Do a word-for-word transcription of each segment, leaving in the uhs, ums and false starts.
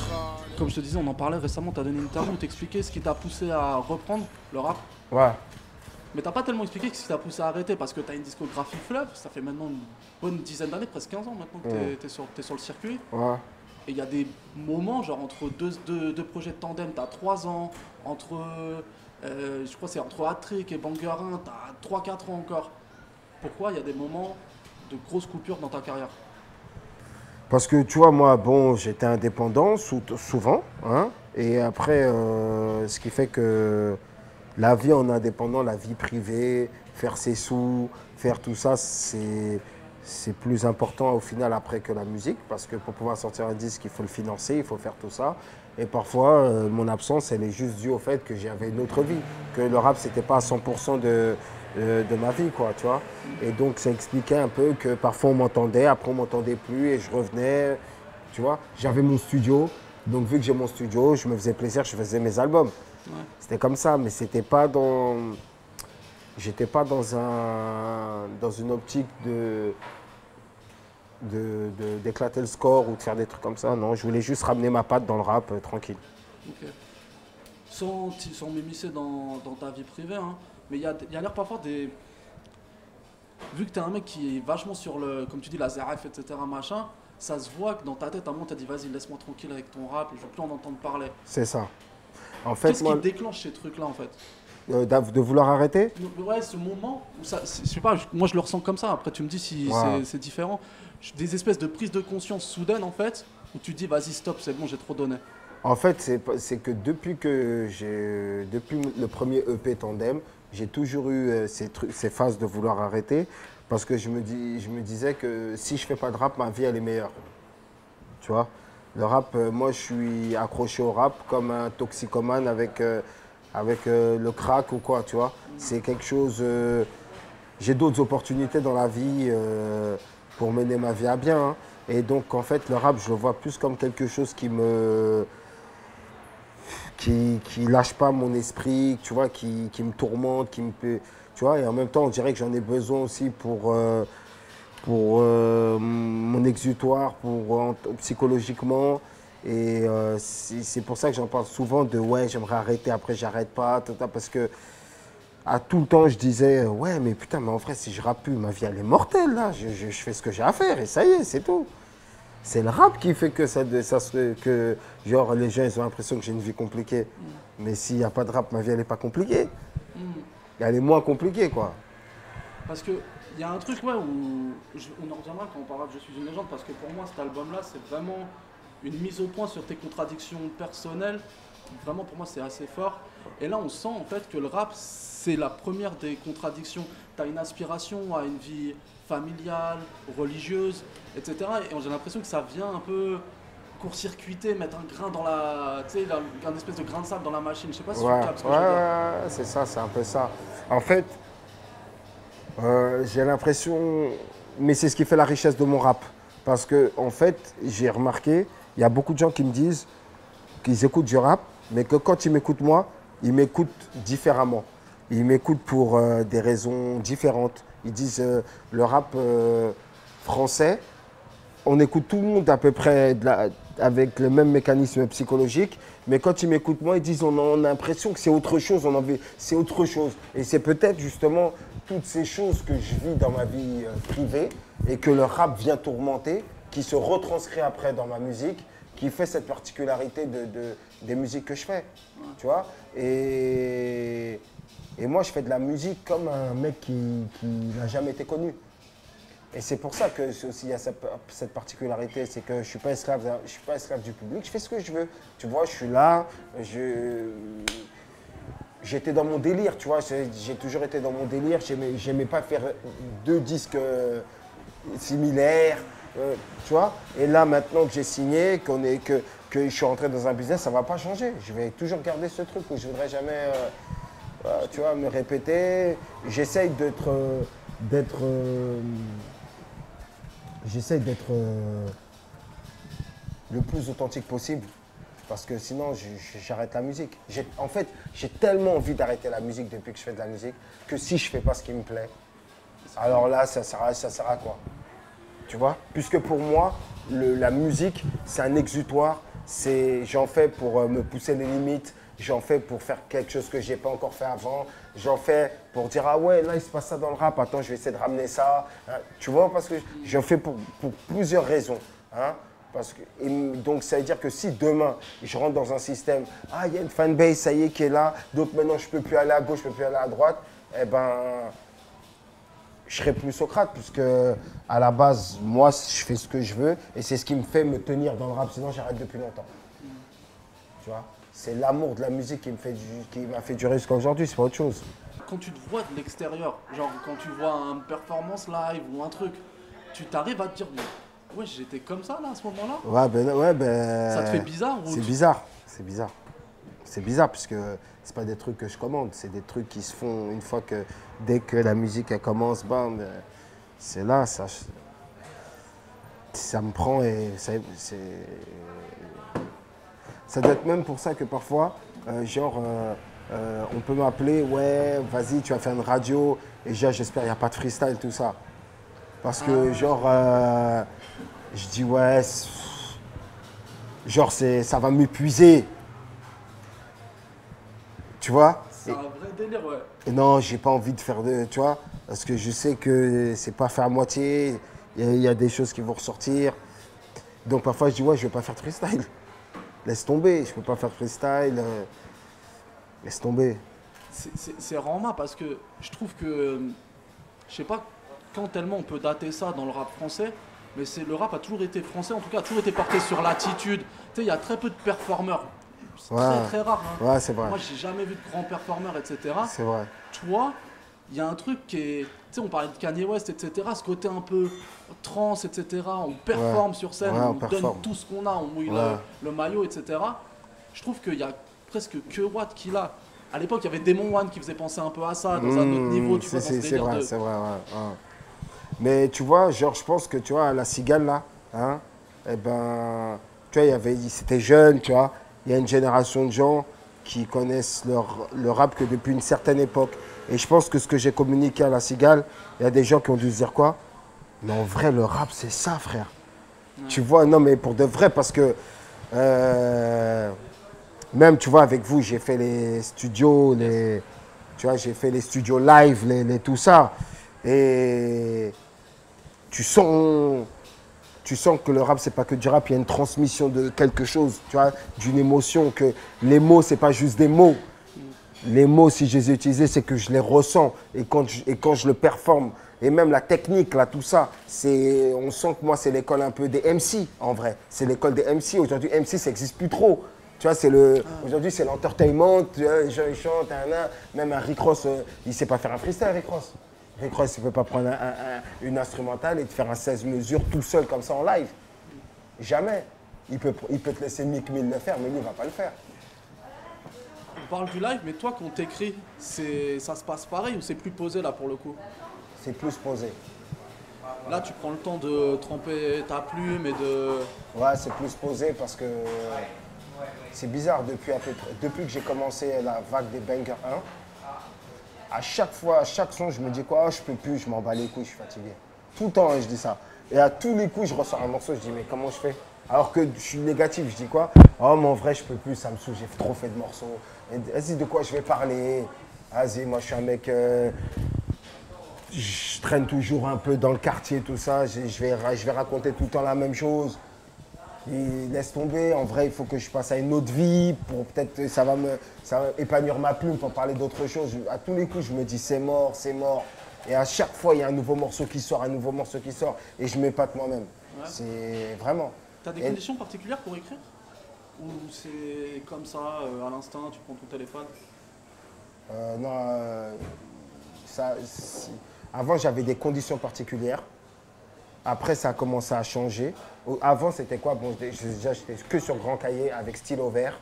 Comme je te disais, on en parlait récemment, tu as donné une interview où t'expliquais ce qui t'a poussé à reprendre le rap. Ouais. Mais t'as pas tellement expliqué ce qui t'a poussé à arrêter parce que t'as une discographie fleuve, ça fait maintenant une bonne dizaine d'années, presque quinze ans maintenant que t'es, Mm. t'es sur, t'es sur le circuit. Ouais. Et il y a des moments, genre entre deux, deux, deux projets de tandem, t'as trois ans, entre, euh, je crois que c'est entre Hat-Trick et Banger un, t'as trois quatre ans encore. Pourquoi il y a des moments de grosses coupures dans ta carrière? Parce que tu vois, moi, bon, j'étais indépendant sou- souvent, hein, et après, euh, ce qui fait que la vie en indépendant, la vie privée, faire ses sous, faire tout ça, c'est c'est plus important au final après que la musique, parce que pour pouvoir sortir un disque, il faut le financer, il faut faire tout ça. Et parfois, euh, mon absence, elle est juste due au fait que j'avais une autre vie, que le rap, c'était pas à cent pour cent de, euh, de ma vie, quoi, tu vois. Et donc, ça expliquait un peu que parfois on m'entendait, après on m'entendait plus et je revenais, tu vois. J'avais mon studio, donc vu que j'ai mon studio, je me faisais plaisir, je faisais mes albums. Ouais. C'était comme ça, mais c'était pas dans. J'étais pas dans un dans une optique de de- de- d'éclater le score ou de faire des trucs comme ça. Non, je voulais juste ramener ma patte dans le rap euh, tranquille. Ok. Sans, t- sans m'immiscer dans, dans ta vie privée, hein, mais il y a, il y a l'air parfois des. Vu que t'es un mec qui est vachement sur le, comme tu dis, la Zeref, et cetera machin, ça se voit que dans ta tête, à un moment, t'as dit vas-y, laisse-moi tranquille avec ton rap, je veux plus en entendre parler. C'est ça. En fait, Qu'est-ce moi, qui déclenche ces trucs-là en fait? euh, d'av- de vouloir arrêter, Ouais, ce moment où ça, c'est- je sais pas, je- moi je le ressens comme ça. Après, tu me dis si Ouais. c'est- c'est différent. Je- Des espèces de prise de conscience soudaine en fait, où tu dis vas-y, stop, c'est bon, j'ai trop donné. en fait, c'est pas- c'est que depuis que j'ai, depuis le premier E P Tandem, j'ai toujours eu euh, ces, trucs, ces phases de vouloir arrêter parce que je me, dis, je me disais que si je fais pas de rap, ma vie elle est meilleure. Tu vois, le rap, euh, moi je suis accroché au rap comme un toxicomane avec, euh, avec euh, le crack ou quoi, tu vois. C'est quelque chose. euh, j'ai d'autres opportunités dans la vie euh, pour mener ma vie à bien, hein. Et donc en fait, le rap, je le vois plus comme quelque chose qui me qui, qui lâche pas mon esprit, tu vois, qui, qui me tourmente, qui me peut, tu vois, et en même temps, on dirait que j'en ai besoin aussi pour, euh, pour euh, mon exutoire, pour euh, psychologiquement. Et euh, c'est c'est pour ça que j'en parle souvent de ouais, j'aimerais arrêter, après j'arrête pas, tout ça, parce que à tout le temps, je disais ouais, mais putain, mais en vrai, si je rappe plus, ma vie elle est mortelle là, je, je- je fais ce que j'ai à faire et ça y est, c'est tout. C'est le rap qui fait que ça, ça se- que genre les gens ils ont l'impression que j'ai une vie compliquée. Mais s'il n'y a pas de rap, ma vie elle n'est pas compliquée. Elle est moins compliquée quoi. Parce que il y a un truc ouais où je- on en reviendra quand on parlera de Je suis une légende parce que pour moi cet album là c'est vraiment une mise au point sur tes contradictions personnelles. Vraiment pour moi c'est assez fort. Et là on sent en fait que le rap c'est la première des contradictions. Tu as une aspiration à une vie familiale, religieuse, et cetera. Et j'ai l'impression que ça vient un peu court-circuiter, mettre un grain dans la. Tu sais, un, un espèce de grain de sable dans la machine. Je sais pas si Ouais, tu captes ce que ouais, je veux dire. ouais, c'est ça, c'est un peu ça. En fait, euh, j'ai l'impression, mais c'est ce qui fait la richesse de mon rap. Parce que, en fait, j'ai remarqué, il y a beaucoup de gens qui me disent qu'ils écoutent du rap, mais que quand ils m'écoutent moi, ils m'écoutent différemment. Ils m'écoutent pour euh, des raisons différentes. Ils disent euh, le rap euh, français, on écoute tout le monde à peu près de la- avec le même mécanisme psychologique, mais quand ils m'écoutent moi, ils disent on a, on a l'impression que c'est autre chose, on en veut- c'est autre chose. Et c'est peut-être justement toutes ces choses que je vis dans ma vie euh, privée et que le rap vient tourmenter, qui se retranscrit après dans ma musique, qui fait cette particularité de, de- des musiques que je fais. Tu vois, et, et moi, je fais de la musique comme un mec qui, qui n'a jamais été connu. Et c'est pour ça que c'est aussi il y a cette, cette particularité, c'est que je suis pas esclave, je suis pas esclave du public, je fais ce que je veux. Tu vois, je suis là, je, j'étais dans mon délire, tu vois, j'ai j'ai toujours été dans mon délire, j'aimais j'aimais pas faire deux disques euh, similaires, euh, tu vois. Et là, maintenant que j'ai signé, qu'on est, que, que je suis rentré dans un business, ça va pas changer. Je vais toujours garder ce truc où je voudrais jamais, euh, euh, tu vois, me répéter. J'essaye d'être, euh, d'être, euh, j'essaye d'être euh, le plus authentique possible. Parce que sinon, je- je- j'arrête la musique. J'ai- En fait, j'ai tellement envie d'arrêter la musique depuis que je fais de la musique que si je fais pas ce qui me plaît, alors là, ça sert à, ça sert à quoi? Tu vois? Puisque pour moi, le- la musique, c'est un exutoire, J'en fais pour euh, me pousser les limites. J'en fais pour faire quelque chose que j'ai pas encore fait avant. J'en fais pour dire, ah ouais, là, il se passe ça dans le rap. Attends, je vais essayer de ramener ça. Hein, tu vois, parce que j'en fais pour, pour plusieurs raisons. Hein, parce que, et donc, ça veut dire que si demain, je rentre dans un système, ah, il y a une fanbase, ça y est, qui est là. Donc maintenant, je peux plus aller à gauche, je peux plus aller à droite. Eh ben, je serai plus Socrate, puisque à la base, moi, je fais ce que je veux. Et c'est ce qui me fait me tenir dans le rap. Sinon, j'arrête depuis longtemps. Tu vois? C'est l'amour de la musique qui me fait du, qui m'a fait durer jusqu'à aujourd'hui, c'est pas autre chose. Quand tu te vois de l'extérieur, genre quand tu vois une performance live ou un truc, tu t'arrives à te dire, ouais, j'étais comme ça là à ce moment-là. Ouais, ben, ouais, ben. Ça te fait bizarre ou C'est tu... bizarre, c'est bizarre. C'est bizarre puisque c'est pas des trucs que je commande, c'est des trucs qui se font une fois que, dès que la musique elle commence, bam, c'est là, ça, ça me prend et c'est. Ça doit être même pour ça que parfois, euh, genre, euh, euh, on peut m'appeler, ouais, vas-y, tu vas faire une radio, et genre, j'espère qu'il n'y a pas de freestyle, tout ça. Parce que, ah. genre, euh, je dis, ouais, genre, ça va m'épuiser. Tu vois? C'est un vrai délire, ouais. Et non, j'ai pas envie de faire de, tu vois, parce que je sais que c'est pas fait à moitié, il y, y a des choses qui vont ressortir. Donc parfois, je dis, ouais, je vais pas faire de freestyle. Laisse tomber, je peux pas faire freestyle. Euh, laisse tomber. C'est rarement parce que je trouve que, je sais pas quand tellement on peut dater ça dans le rap français, mais le rap a toujours été français, en tout cas a toujours été porté sur l'attitude. Tu sais, il y a très peu de performeurs. C'est ouais. très très rare. Hein. Ouais, c'est vrai. Moi, j'ai jamais vu de grands performeurs, et cetera. C'est vrai. Toi, il y a un truc qui est, tu sais, on parlait de Kanye West, et cetera. Ce côté un peu trans, et cetera. On performe ouais. sur scène, ouais, on, on donne tout ce qu'on a, on mouille ouais. le, le maillot, et cetera. Je trouve qu'il y a presque que Watt qui l'a. À l'époque, il y avait Demon One qui faisait penser un peu à ça, dans mmh, un autre niveau, tu vois, dans ce délire vrai, de... C'est vrai, ouais, ouais. Mais tu vois, genre, je pense que, tu vois, à la Cigale, là, hein, eh ben, tu vois, il y avait, c'était jeune, tu vois, il y a une génération de gens qui connaissent leur, le rap que depuis une certaine époque. Et je pense que ce que j'ai communiqué à la Cigale, il y a des gens qui ont dû se dire quoi? Mais en vrai, le rap, c'est ça, frère. Ouais. Tu vois, non, mais pour de vrai, parce que... Euh, même, tu vois, avec vous, j'ai fait les studios, les, tu vois, j'ai fait les studios live, les, les, tout ça. Et tu sens, tu sens que le rap, c'est pas que du rap, il y a une transmission de quelque chose, tu vois, d'une émotion, que les mots, c'est pas juste des mots. Les mots, si je les ai utilisés, c'est que je les ressens. Et quand je, et quand je le performe, et même la technique, là, tout ça, on sent que moi, c'est l'école un peu des M C, en vrai. C'est l'école des M C. Aujourd'hui, M C, ça n'existe plus trop. Tu vois, c'est le. Ah. Aujourd'hui, c'est l'entertainment. Les gens, ils chantent, un, un. Même un Rick Ross, euh, il ne sait pas faire un freestyle, Rick Ross. Rick Ross, il ne peut pas prendre un, un, un, une instrumentale et te faire un seize mesures tout seul, comme ça, en live. Jamais. Il peut, il peut te laisser Mick Mill le faire, mais lui, il ne va pas le faire. On parle du live, mais toi, quand t'écris, ça se passe pareil ou c'est plus posé, là, pour le coup? C'est plus posé. Là, tu prends le temps de tremper ta plume et de... Ouais, c'est plus posé parce que... C'est bizarre, depuis, à peu près, depuis que j'ai commencé la vague des Bangers un, à chaque fois, à chaque son, je me dis quoi, oh, je peux plus, je m'en bats les couilles, je suis fatigué. Tout le temps, hein, je dis ça. Et à tous les coups, je ressors un morceau, je dis mais comment je fais? Alors que je suis négatif, je dis quoi? Oh, mais en vrai, je peux plus, ça me saoule, j'ai trop fait de morceaux. Vas-y, de quoi je vais parler? Vas-y, moi, je suis un mec... Euh, je traîne toujours un peu dans le quartier, tout ça. Je, je, vais, je vais raconter tout le temps la même chose. Et laisse tomber, en vrai, il faut que je passe à une autre vie, pour peut-être, ça va me ça va épanouir ma plume pour parler d'autre chose. À tous les coups, je me dis c'est mort, c'est mort. Et à chaque fois, il y a un nouveau morceau qui sort, un nouveau morceau qui sort, et je m'épate moi-même. Ouais. C'est vraiment. T'as des et... conditions particulières pour écrire? Ou c'est comme ça, euh, à l'instinct, tu prends ton téléphone? euh, Non, euh, ça, avant, j'avais des conditions particulières. Après, ça a commencé à changer. Avant, c'était quoi? Bon, déjà, j'étais que sur grand cahier avec stylo vert.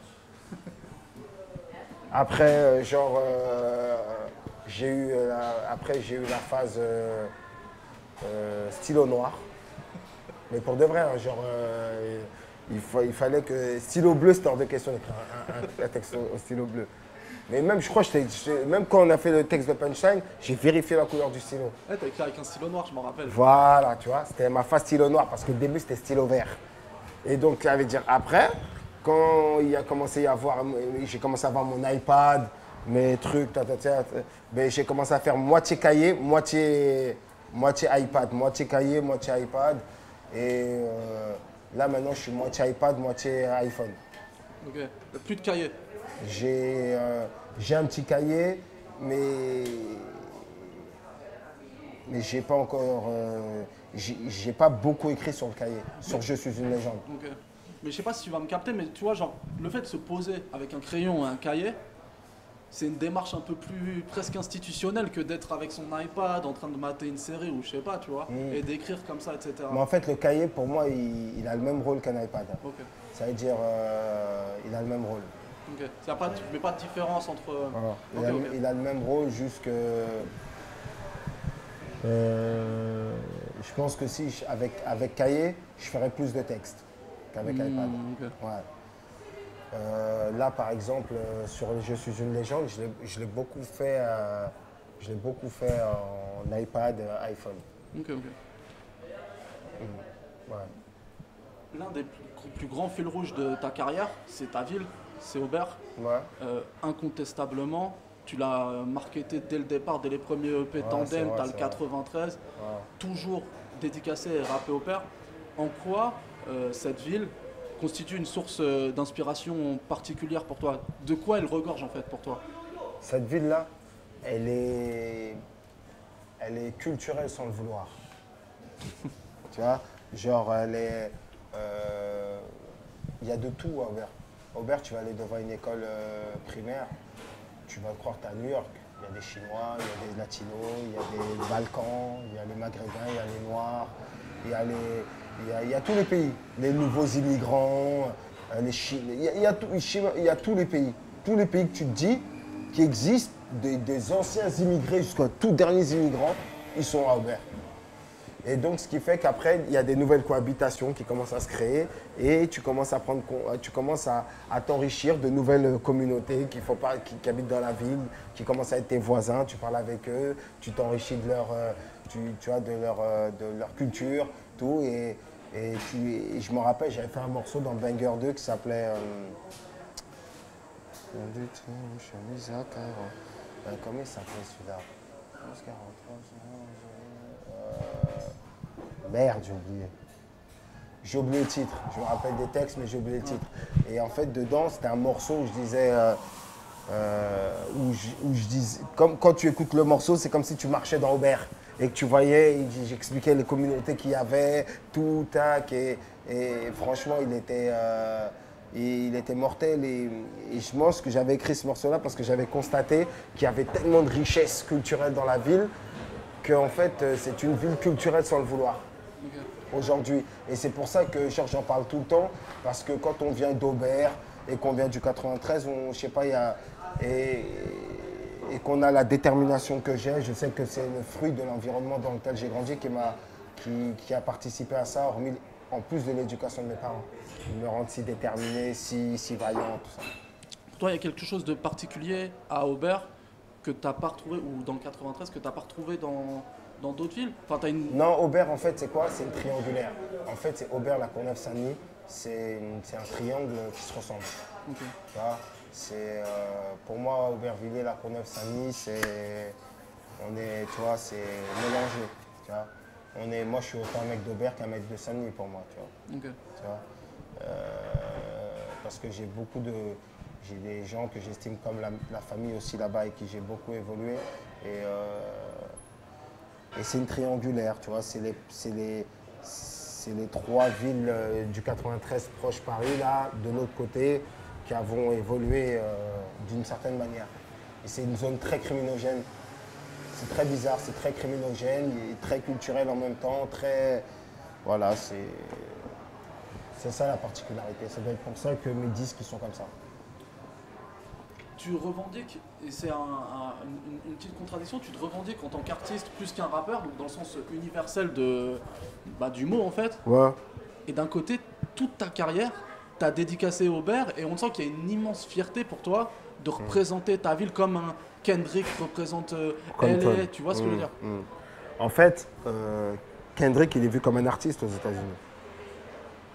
Après, genre, euh, j'ai eu, euh, après, j'ai eu la phase euh, euh, stylo noir. Mais pour de vrai, hein, genre, euh, il, faut, il fallait que... Stylo bleu, c'était hors de question d'écrire un, un, un texte au, au stylo bleu. Mais même, je crois, même quand on a fait le texte de punchline, j'ai vérifié la couleur du stylo. Ouais, t'as écrit avec un stylo noir, je m'en rappelle. Voilà, tu vois, c'était ma phase stylo noir parce que au début, c'était stylo vert. Et donc, ça veut dire après, quand il a commencé à avoir, j'ai commencé à avoir mon iPad, mes trucs, ta, ta, ta, ta, ben, j'ai commencé à faire moitié cahier, moitié, moitié iPad, moitié cahier, moitié iPad. Et euh, là maintenant, je suis moitié iPad, moitié iPhone. Ok. Plus de cahier. J'ai euh, j'ai un petit cahier, mais mais j'ai pas encore, euh, j'ai j'ai pas beaucoup écrit sur le cahier, sur Je suis une légende. Ok. Mais je sais pas si tu vas me capter, mais tu vois, genre, le fait de se poser avec un crayon et un cahier, c'est une démarche un peu plus presque institutionnelle que d'être avec son iPad en train de mater une série ou je sais pas, tu vois, Mm. et d'écrire comme ça, et cetera. Mais en fait, le cahier, pour moi, il, il a le même rôle qu'un iPad. Ok. Ça veut dire, euh, il a le même rôle. Ok. Y a pas, tu mets pas de différence entre. Voilà. Il, Ok, a, ok. il a le même rôle, juste que. euh, je pense que si, je- avec, avec cahier, je ferais plus de texte qu'avec Hmm, iPad. ok. Ouais. Euh, là, par exemple, euh, sur Je suis une légende, je l'ai- je l'ai beaucoup fait, euh, je l'ai beaucoup fait en iPad, euh, iPhone. Ok, ok. Ouais. L'un des plus, plus grands fils rouges de ta carrière, c'est ta ville, c'est Aubert. Ouais. Euh, incontestablement, tu l'as marketé dès le départ, dès les premiers E P Ouais, c'est Tandem, vrai, tu as le c'est vrai. quatre-vingt-treize, Ouais. toujours dédicacé et rappé au père. En quoi euh, cette ville constitue une source euh, d'inspiration particulière pour toi? De quoi elle regorge en fait pour toi? Cette ville-là, elle est, elle est culturelle sans le vouloir. Tu vois, genre, elle est. euh, Il y a de tout à Aubert. Aubert, tu vas aller devant une école euh, primaire, tu vas croire que tu es à New York. Il y a des Chinois, il y a des Latinos, il y a des Balkans, il y a les Maghrébins, il y a les Noirs, il y a, les, il y a, il y a tous les pays. Les nouveaux immigrants, euh, les Chinois, il y a, il y a tout- il y a tous les pays. Tous les pays que tu te dis qui existent, des, des anciens immigrés jusqu'aux tout derniers immigrants, ils sont à Aubert. Et donc, ce qui fait qu'après, il y a des nouvelles cohabitations qui commencent à se créer et tu commences à prendre, con- tu commences à, à t'enrichir de nouvelles communautés qui, faut pas, qui, qui habitent dans la ville, qui commencent à être tes voisins, tu parles avec eux, tu t'enrichis de leur, euh, tu, tu vois, de leur, euh, de leur culture, tout. Et, et, tu- et je me rappelle, j'avais fait un morceau dans Banger deux qui s'appelait euh, euh, comment il s'appelait celui-là? Merde, j'ai oublié. J'ai oublié le titre. Je me rappelle des textes, mais j'ai oublié le titre. Et en fait, dedans, c'était un morceau où je disais. Euh, euh, où, je, où je disais. Comme quand tu écoutes le morceau, c'est comme si tu marchais dans Aubert et que tu voyais, et j'expliquais les communautés qu'il y avait, tout, tac. Et, et franchement, il était. Euh, il était mortel. Et, et je pense que j'avais écrit ce morceau-là parce que j'avais constaté qu'il y avait tellement de richesses culturelles dans la ville qu'en fait, euh, c'est une ville culturelle sans le vouloir. Aujourd'hui. Et c'est pour ça que genre, j'en parle tout le temps, parce que quand on vient d'Aubert et qu'on vient du quatre-vingt-treize, on, je sais pas, il y a. Et, et qu'on a la détermination que j'ai, je sais que c'est le fruit de l'environnement dans lequel j'ai grandi qui, m'a, qui, qui a participé à ça, hormis, en plus de l'éducation de mes parents. Ils me rendent si déterminé, si, si vaillant, tout ça. Pour toi, il y a quelque chose de particulier à Aubert que tu n'as pas retrouvé, ou dans le quatre-vingt-treize, que tu n'as pas retrouvé dans, dans d'autres villes? Enfin, t'as une... Non, Aubert, en fait, c'est quoi? C'est une triangulaire. En fait, c'est Aubert, la Courneuve-Saint-Denis. C'est, une- c'est un triangle qui se ressemble. Ok. Tu vois, c'est, euh, pour moi, Aubervilliers, la Courneuve-Saint-Denis, c'est, on est, tu vois, c'est mélangé. Tu vois. On est, moi, je suis autant un mec d'Aubert qu'un mec de Saint-Denis pour moi. Tu vois. Ok. Tu vois. Euh, parce que j'ai beaucoup de, j'ai des gens que j'estime comme la, la famille aussi là-bas et qui j'ai beaucoup évolué. Et, euh, et c'est une triangulaire, tu vois. C'est les, c'est les, c'est les trois villes euh, du quatre-vingt-treize proche Paris, là, de l'autre côté, qui avons évolué euh, d'une certaine manière. Et c'est une zone très criminogène. C'est très bizarre, c'est très criminogène et très culturel en même temps, très... Voilà, c'est... C'est ça la particularité. Ça doit être pour ça que mes disques ils sont comme ça. Tu revendiques, et c'est un- un- une, une petite contradiction, tu te revendiques en tant qu'artiste plus qu'un rappeur, donc dans le sens universel de, bah, du mot en fait. Ouais. Et d'un côté, toute ta carrière, t'as dédicacé Aubert, et on sent qu'il y a une immense fierté pour toi de représenter ta ville comme un Kendrick représente euh, L A, Compton. tu vois ce que je veux Mm, dire? mm. En fait, euh, Kendrick, il est vu comme un artiste aux États-Unis.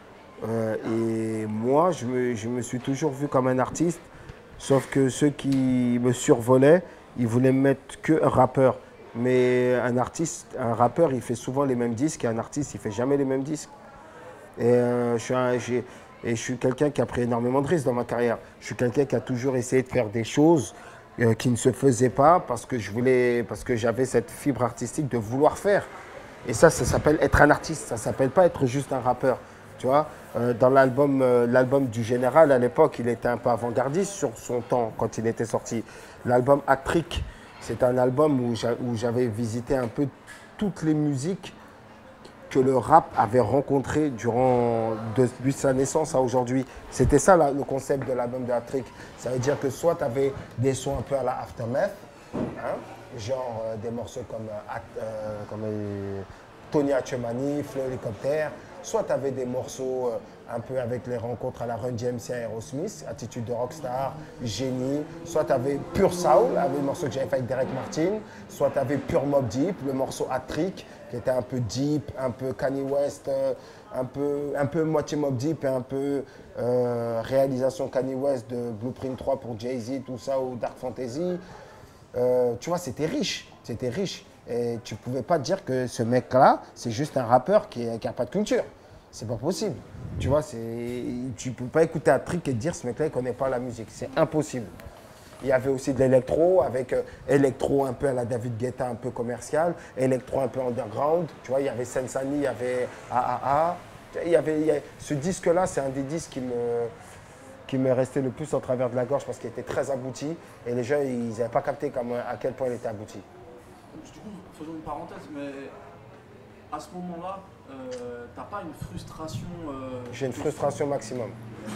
Euh, et moi, je me, je me suis toujours vu comme un artiste, sauf que ceux qui me survolaient, ils voulaient me mettre que un rappeur. Mais un artiste, un rappeur, il fait souvent les mêmes disques, et un artiste, il fait jamais les mêmes disques. Et euh, je suis, un- j'ai- et je suis quelqu'un qui a pris énormément de risques dans ma carrière. Je suis quelqu'un qui a toujours essayé de faire des choses euh, qui ne se faisaient pas parce que je voulais, parce que j'avais cette fibre artistique de vouloir faire. Et ça, ça s'appelle être un artiste. Ça s'appelle pas être juste un rappeur. Tu vois, Euh, dans l'album, euh, l'album du Général à l'époque, il était un peu avant-gardiste sur son temps quand il était sorti. L'album Hat-Trick, c'est un album où j'a- où j'avais visité un peu toutes les musiques que le rap avait rencontré durant depuis sa naissance à aujourd'hui. C'était ça là, le concept de l'album de Hat-Trick. Ça veut dire que soit tu avais des sons un peu à la Aftermath, hein, genre euh, des morceaux comme, euh, At- euh, comme euh, Tony Hachemani, Flow Helicopter, soit tu avais des morceaux euh, un peu avec les rencontres à la Run D M C à Aerosmith, Attitude de Rockstar, Génie, soit tu avais Pure Soul, avec le morceau que j'avais fait avec Derek Martin, soit tu avais Pure Mob Deep, le morceau Hat-Trick, qui était un peu deep, un peu Kanye West, euh, un peu, un peu moitié Mob Deep et un peu euh, réalisation Kanye West de Blueprint trois pour Jay-Z, tout ça, ou Dark Fantasy. Euh, tu vois, c'était riche, c'était riche. Et tu pouvais pas dire que ce mec-là, c'est juste un rappeur qui n'a pas de culture. C'est pas possible. Tu vois, c'est, tu peux pas écouter un truc et te dire ce mec-là, il connaît pas la musique. C'est impossible. Il y avait aussi de l'électro, avec euh, électro un peu à la David Guetta, un peu commercial, électro un peu underground. Tu vois, il y avait Sensani, il y avait A A A. Il y avait, il y a- ce disque-là, c'est un des disques qui me, qui m'est resté le plus en travers de la gorge parce qu'il était très abouti. Et les gens, ils n'avaient pas capté comment- à quel point il était abouti. Du coup, faisons une parenthèse, mais à ce moment-là, euh, t'as pas une frustration euh, J'ai une de- frustration maximum.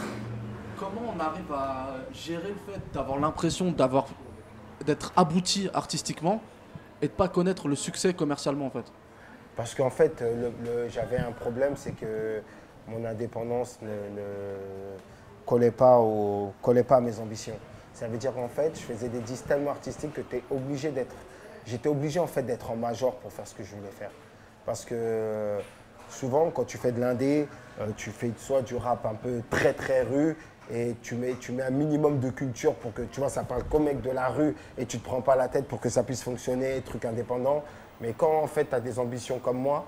Comment on arrive à gérer le fait d'avoir l'impression d'avoir d'être abouti artistiquement et de pas connaître le succès commercialement en fait? Parce qu'en fait, le- le- j'avais un problème, c'est que mon indépendance ne, ne collait, pas au- collait pas à mes ambitions. Ça veut dire qu'en fait, je faisais des disques tellement artistiques que t'es obligé d'être, j'étais obligé en fait d'être en major pour faire ce que je voulais faire. Parce que souvent, quand tu fais de l'indé, euh, tu fais soit du rap un peu très très rue et tu mets, tu mets un minimum de culture pour que tu vois, ça parle comme mec de la rue et tu te prends pas la tête pour que ça puisse fonctionner, truc indépendant. Mais quand en fait tu as des ambitions comme moi,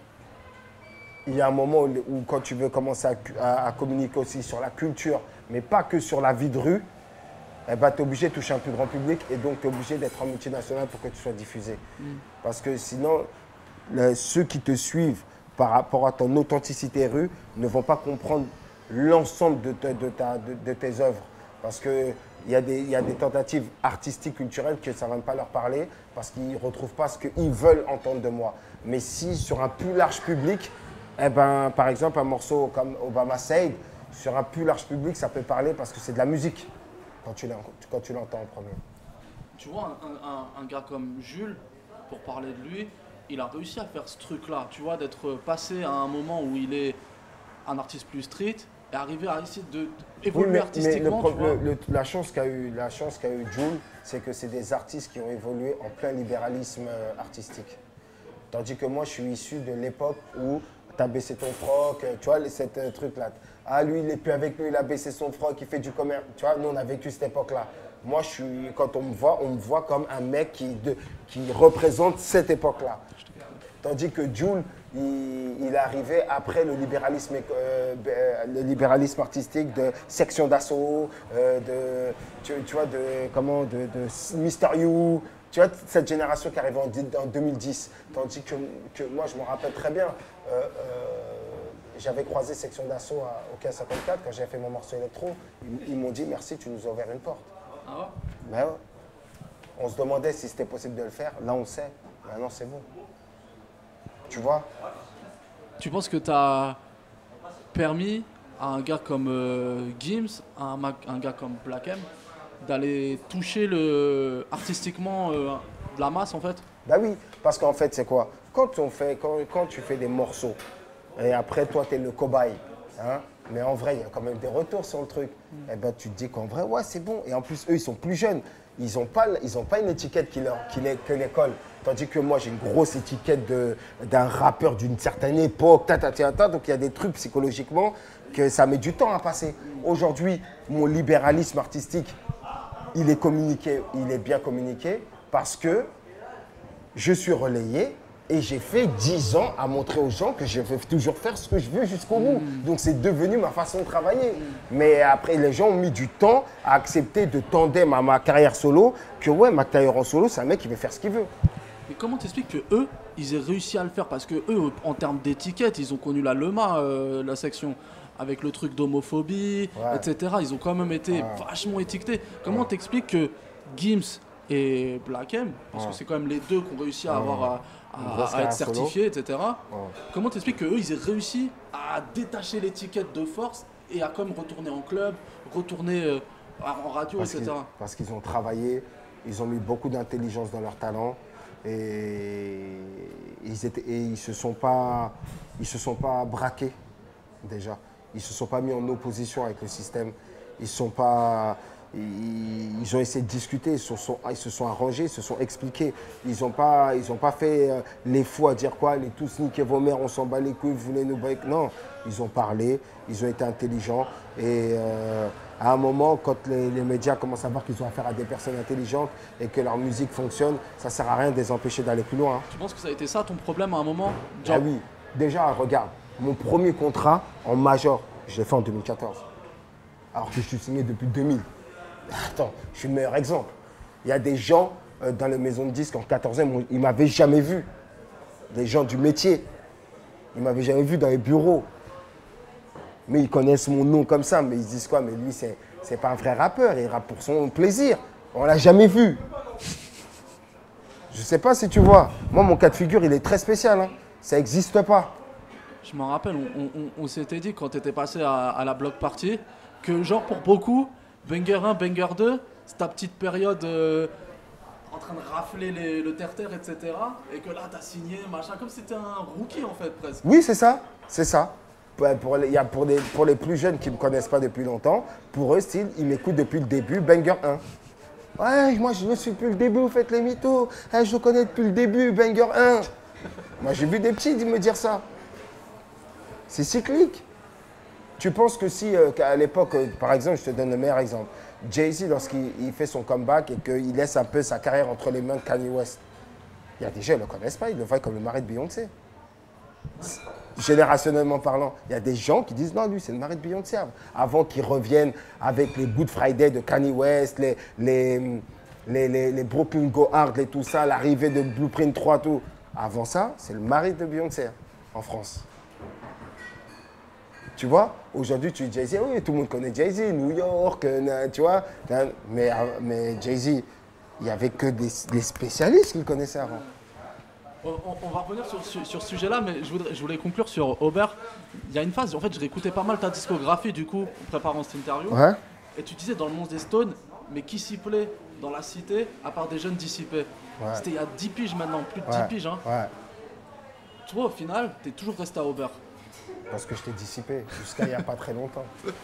il y a un moment où, où quand tu veux commencer à, à- à communiquer aussi sur la culture, mais pas que sur la vie de rue, eh ben, tu es obligé de toucher un plus grand public et donc tu es obligé d'être en multinational pour que tu sois diffusé. Parce que sinon, le- ceux qui te suivent par rapport à ton authenticité rue ne vont pas comprendre l'ensemble de, te- de ta- de- de tes œuvres. Parce qu'il y, a des- il y a des tentatives artistiques, culturelles que ça ne va pas leur parler parce qu'ils ne retrouvent pas ce qu'ils veulent entendre de moi. Mais si sur un plus large public, eh ben, par exemple un morceau comme Obama Said, sur un plus large public, ça peut parler parce que c'est de la musique quand tu l'en- quand tu l'entends en premier. Tu vois, un, un- un gars comme Jules, pour parler de lui, il a réussi à faire ce truc-là, tu vois, d'être passé à un moment où il est un artiste plus street et arriver à essayer de Oui, évoluer mais, mais le artistiquement, pro- tu vois. le- le- la chance qu'a eu, la chance qu'a eu Jul, c'est que c'est des artistes qui ont évolué en plein libéralisme euh, artistique. Tandis que moi, je suis issu de l'époque où tu as baissé ton froc, euh, tu vois, les- cette euh, truc-là. Ah, lui, il n'est plus avec lui, il a baissé son froc, il fait du commerce. Tu vois, nous, on a vécu cette époque-là. Moi, je suis, quand on me voit, on me voit comme un mec qui, de- qui représente cette époque-là. Tandis que Jul, il, il est arrivé après le libéralisme, euh, euh, le libéralisme artistique de Section d'Assaut, euh, de, tu, tu vois, de, comment, de, de Mister You, tu vois, cette génération qui arrive en, di- en deux mille dix. Tandis que, que moi, je me rappelle très bien, euh, euh, j'avais croisé Section d'Assaut à- au quinze cinquante-quatre quand j'avais fait mon morceau électro. Ils, ils m'ont dit merci, tu nous as ouvert une porte. Ah ouais. Ben ouais. On se demandait si c'était possible de le faire. Là, on sait. Maintenant, c'est bon. Tu vois? Tu penses que tu as permis à un gars comme euh, Gims, à un, ma- un gars comme Black M, d'aller toucher le, artistiquement euh, de la masse en fait? Bah oui, parce qu'en fait, c'est quoi? Quand, on fait, quand, quand tu fais des morceaux, et après, toi, tu es le cobaye, hein, mais en vrai, il y a quand même des retours sur le truc. Mm. Et ben, tu te dis qu'en vrai, ouais, c'est bon. Et en plus, eux, ils sont plus jeunes. Ils n'ont pas, ils ont pas une étiquette qui, leur, qui les, que les colle. Tandis que moi, j'ai une grosse étiquette d'un rappeur d'une certaine époque. Ta, ta, ta, ta, donc, il y a des trucs psychologiquement que ça met du temps à passer. Aujourd'hui, mon libéralisme artistique, il est communiqué, il est bien communiqué parce que je suis relayé et j'ai fait dix ans à montrer aux gens que je vais toujours faire ce que je veux jusqu'au bout. Mmh. Donc c'est devenu ma façon de travailler. Mmh. Mais après, les gens ont mis du temps à accepter de tandem à ma carrière solo, que ouais, ma carrière en solo, c'est un mec qui veut faire ce qu'il veut. Mais comment t'expliques que eux, ils aient réussi à le faire? Parce que eux, en termes d'étiquette, ils ont connu la Lema, euh, la section, avec le truc d'homophobie, ouais. et cetera. Ils ont quand même été ouais. vachement étiquetés. Comment ouais. t'expliques que Gims et Black M, parce ouais. que c'est quand même les deux qui ont réussi à ouais. avoir à, à, à être certifiés, et cetera. Ouais. Comment t'expliques qu'eux, ils aient réussi à détacher l'étiquette de force et à quand même retourner en club, retourner euh, en radio, parce et cetera. Parce qu'ils ont travaillé, ils ont mis beaucoup d'intelligence dans leur talent et ils étaient, et ils se sont pas, ils se sont pas braqués déjà. Ils se sont pas mis en opposition avec le système. Ils sont pas Ils, ils ont essayé de discuter, ils se sont, ils se sont arrangés, ils se sont expliqués. Ils n'ont pas, ils ont pas fait euh, les fous à dire quoi, les tous niquez vos mères, on s'en bat les couilles, vous voulez nous break. Non, ils ont parlé, ils ont été intelligents. Et euh, à un moment, quand les, les médias commencent à voir qu'ils ont affaire à des personnes intelligentes et que leur musique fonctionne, ça ne sert à rien de les empêcher d'aller plus loin. Hein. Tu penses que ça a été ça ton problème à un moment? Ah oui, déjà, regarde, mon premier contrat en major, je l'ai fait en deux mille quatorze. Alors que je suis signé depuis deux mille. Attends, je suis le meilleur exemple. Il y a des gens euh, dans les maisons de disques en quatorzième, ils ne m'avaient jamais vu. Des gens du métier. Ils ne m'avaient jamais vu dans les bureaux. Mais ils connaissent mon nom comme ça. Mais ils se disent quoi? Mais lui, c'est, c'est pas un vrai rappeur. Il rappe pour son plaisir. On ne l'a jamais vu. Je ne sais pas si tu vois. Moi, mon cas de figure, il est très spécial. Hein. Ça n'existe pas. Je m'en rappelle, on, on, on s'était dit quand tu étais passé à, à la block party que genre pour beaucoup, Banger un, Banger deux, c'est ta petite période euh, en train de rafler les, le terre-terre, et cetera. Et que là, t'as signé, machin, comme si t'étais un rookie en fait, presque. Oui, c'est ça, c'est ça. Pour, pour, les, y a pour, des, pour les plus jeunes qui ne me connaissent pas depuis longtemps, pour eux, style, ils m'écoutent depuis le début, Banger un. Ouais, moi, je le suis depuis le début, vous faites les mythos. Hey, je le connais depuis le début, Banger un. Moi, j'ai vu des petits me dire ça. C'est cyclique. Tu penses que si, euh, qu'à l'époque, euh, par exemple, je te donne le meilleur exemple, Jay-Z, lorsqu'il il fait son comeback et qu'il laisse un peu sa carrière entre les mains de Kanye West, il y a des gens qui ne le connaissent pas, ils le voient comme le mari de Beyoncé. Générationnellement parlant, il y a des gens qui disent non, lui, c'est le mari de Beyoncé. Avant qu'il revienne avec les Good Friday de Kanye West, les, les, les, les, les Brooklyn Go Hard et tout ça, l'arrivée de Blueprint trois, tout. Avant ça, c'est le mari de Beyoncé en France. Tu vois, aujourd'hui, tu dis Jay-Z, oui, tout le monde connaît Jay-Z, New York, euh, tu vois. Mais, mais Jay-Z, il n'y avait que des, des spécialistes qui le connaissaient avant. On, on va revenir sur, sur, sur ce sujet-là, mais je, voudrais, je voulais conclure sur Aubert. Il y a une phase, en fait, je réécoutais pas mal ta discographie, du coup, en préparant cette interview. Ouais. Et tu disais dans le monde des Stones, mais qui s'y plaît dans la cité, à part des jeunes dissipés. Ouais. C'était il y a dix piges maintenant, plus de ouais. dix piges. Hein. Ouais. Toi, au final, tu es toujours resté à Aubert. Parce que je t'ai dissipé jusqu'à il n'y a pas très longtemps.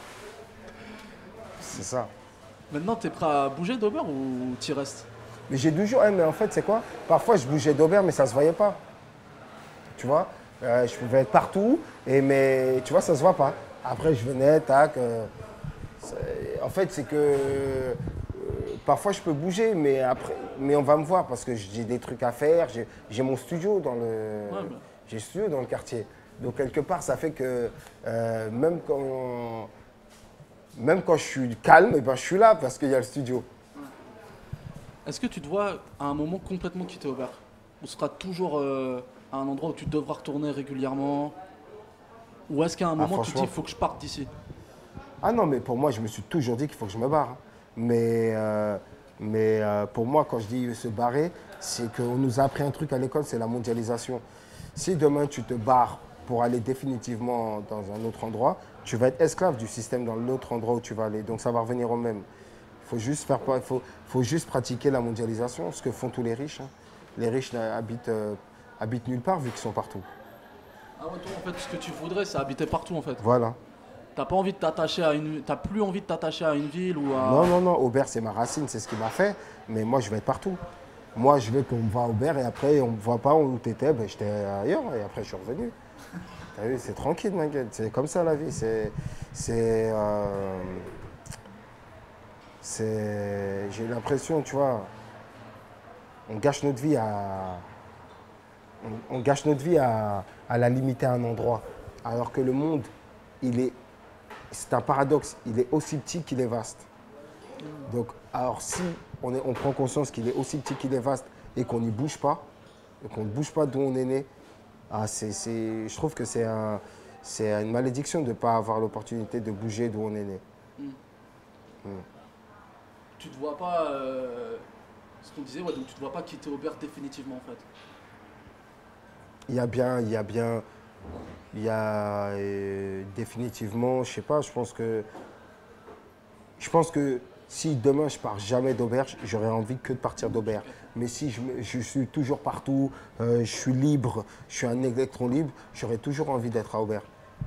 C'est ça. Maintenant, tu es prêt à bouger d'Aubert ou tu y restes? Mais j'ai toujours, hein, mais en fait, c'est quoi? Parfois, je bougeais d'Aubert, mais ça ne se voyait pas. Tu vois, euh, je pouvais être partout, et mais tu vois, ça ne se voit pas. Après, je venais, tac. Euh, en fait, c'est que euh, parfois, je peux bouger, mais, après, mais on va me voir parce que j'ai des trucs à faire. J'ai, j'ai mon studio dans le, ouais, mais... j'ai studio dans le quartier. Donc, quelque part, ça fait que euh, même, quand, même quand je suis calme, eh ben, je suis là parce qu'il y a le studio. Est-ce que tu te vois à un moment complètement quitter Aubert? Ou ce sera toujours euh, à un endroit où tu devras retourner régulièrement? Ou est-ce qu'à un moment, ah, tu te dis, il faut que je parte d'ici? Ah non, mais pour moi, je me suis toujours dit qu'il faut que je me barre. Mais, euh, mais euh, pour moi, quand je dis se barrer, c'est qu'on nous a appris un truc à l'école, c'est la mondialisation. Si demain, tu te barres pour aller définitivement dans un autre endroit, tu vas être esclave du système dans l'autre endroit où tu vas aller. Donc ça va revenir au même. Il faut juste faire, il faut, faut juste pratiquer la mondialisation, ce que font tous les riches. Hein. Les riches habitent, euh, habitent nulle part vu qu'ils sont partout. Ah ouais, toi en fait, ce que tu voudrais, c'est habiter partout en fait. Voilà. T'as pas envie de t'attacher à une, t'as plus envie de t'attacher à une ville ou à. Non, non, non, Aubert, c'est ma racine, c'est ce qui m'a fait. Mais moi, je vais être partout. Moi, je veux qu'on me voit à Aubert et après, on me voit pas où t'étais, ben, j'étais ailleurs et après, je suis revenu. T'as vu, c'est tranquille, ma gueule. C'est comme ça, la vie. C'est. C'est. Euh, c'est j'ai l'impression, tu vois, on gâche notre vie à. On, on gâche notre vie à, à la limiter à un endroit. Alors que le monde, il est. C'est un paradoxe. Il est aussi petit qu'il est vaste. Donc, alors si on, est, on prend conscience qu'il est aussi petit qu'il est vaste et qu'on n'y bouge pas, et qu'on ne bouge pas d'où on est né, ah, c'est, c'est, je trouve que c'est, un, c'est une malédiction de ne pas avoir l'opportunité de bouger d'où on est né. Mm. Mm. Tu te vois pas, euh, ce qu'on disait, ouais, donc tu te vois pas quitter Aubert définitivement en fait. Il y a bien, il y a bien, il y a euh, définitivement, je sais pas, je pense que, je pense que si demain je pars jamais d'Auberge, j'aurais envie que de partir d'Auberge. Mais si je, me- je suis toujours partout, euh, je suis libre, je suis un électron libre, j'aurais toujours envie d'être à Auberge.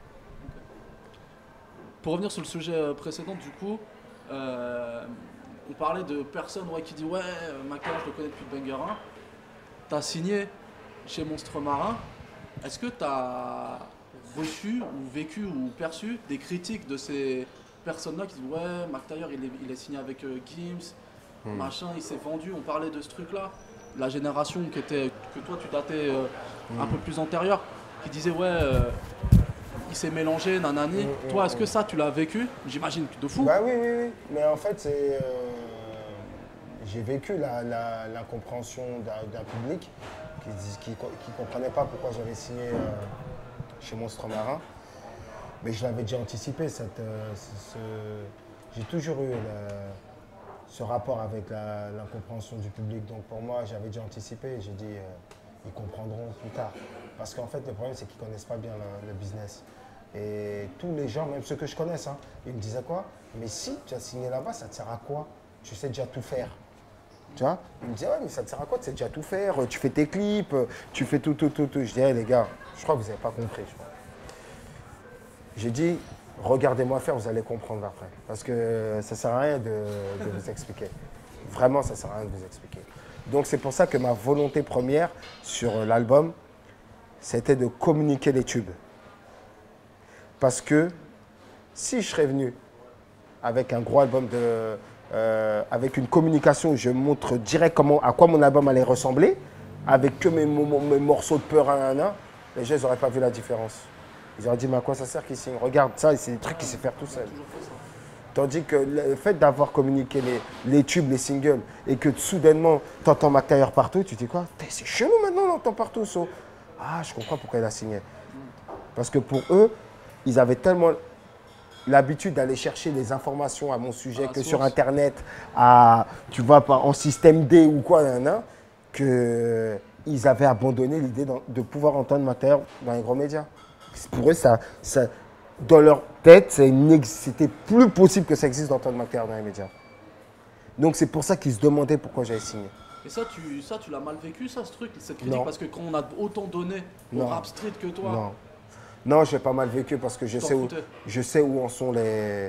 Pour revenir sur le sujet euh, précédent, du coup, euh, on parlait de personnes ouais, qui disent ouais, euh, Maka, je le connais depuis Banger un. T'as signé chez Monstre Marin. Est-ce que t'as reçu ou vécu ou perçu des critiques de ces personnes-là qui disent ouais, Mac Taylor il est, il est signé avec euh, Gims, Hmm. machin, il s'est vendu. On parlait de ce truc-là. La génération qui était, que toi tu datais euh, un peu plus antérieure, qui disait ouais. euh, il s'est mélangé, nanani. Mm, mm, Toi, est-ce mm. que ça, tu l'as vécu? J'imagine que de fou. Bah oui, oui, oui. Mais en fait, c'est, euh, j'ai vécu la- la- l'incompréhension d'un, d'un public qui ne qui, qui comprenait pas pourquoi j'avais signé euh, chez Monstre Marin. Mais je l'avais déjà anticipé. Cette, euh, ce- ce- j'ai toujours eu le- ce rapport avec la- l'incompréhension du public. Donc pour moi, j'avais déjà anticipé. J'ai dit, euh, ils comprendront plus tard. Parce qu'en fait, le problème, c'est qu'ils ne connaissent pas bien le, le business. Et tous les gens, même ceux que je connaisse, hein, ils me disaient quoi? Mais si tu as signé là-bas, ça te sert à quoi? Tu sais déjà tout faire. Tu vois? Ils me disaient, ouais, mais ça te sert à quoi? Tu sais déjà tout faire. Tu fais tes clips, tu fais tout, tout, tout, tout. Je dis, hey, les gars, je crois que vous n'avez pas compris. je crois. J'ai dit, regardez-moi faire, vous allez comprendre après. Parce que ça ne sert à rien de, de vous expliquer. Vraiment, ça ne sert à rien de vous expliquer. Donc c'est pour ça que ma volonté première sur l'album, c'était de communiquer les tubes. Parce que si je serais venu avec un gros album, de, euh, avec une communication où je montre direct comment, à quoi mon album allait ressembler, avec que mes, mo- mes morceaux de peur, un, un, un, les gens n'auraient pas vu la différence. Ils auraient dit, mais à quoi ça sert qu'il signe? Regarde ça, c'est des trucs qu'il sait faire tout seul. Tandis que le fait d'avoir communiqué les, les tubes, les singles, et que soudainement, tu entends Mac Taylor partout, tu te dis quoi? C'est chelou maintenant, on l'entend partout. So. Ah, je comprends pourquoi il a signé. Parce que pour eux, ils avaient tellement l'habitude d'aller chercher des informations à mon sujet Ah, que source. sur Internet, à, tu vois, pas en système D ou quoi, nan, nan, que ils avaient abandonné l'idée d'en- de pouvoir entendre Mac Taylor dans les gros médias. Pour eux, ça, ça, dans leur tête, c'est une ex- c'était plus possible que ça existe d'entendre Mac Taylor dans les médias. Donc c'est pour ça qu'ils se demandaient pourquoi j'avais signé. Et ça, tu, ça, tu l'as mal vécu, ça, ce truc, cette critique, Non. parce que quand on a autant donné au Non. rap street que toi, Non. Non, je l'ai pas mal vécu parce que je t'en sais, où, foutais. je sais où en sont les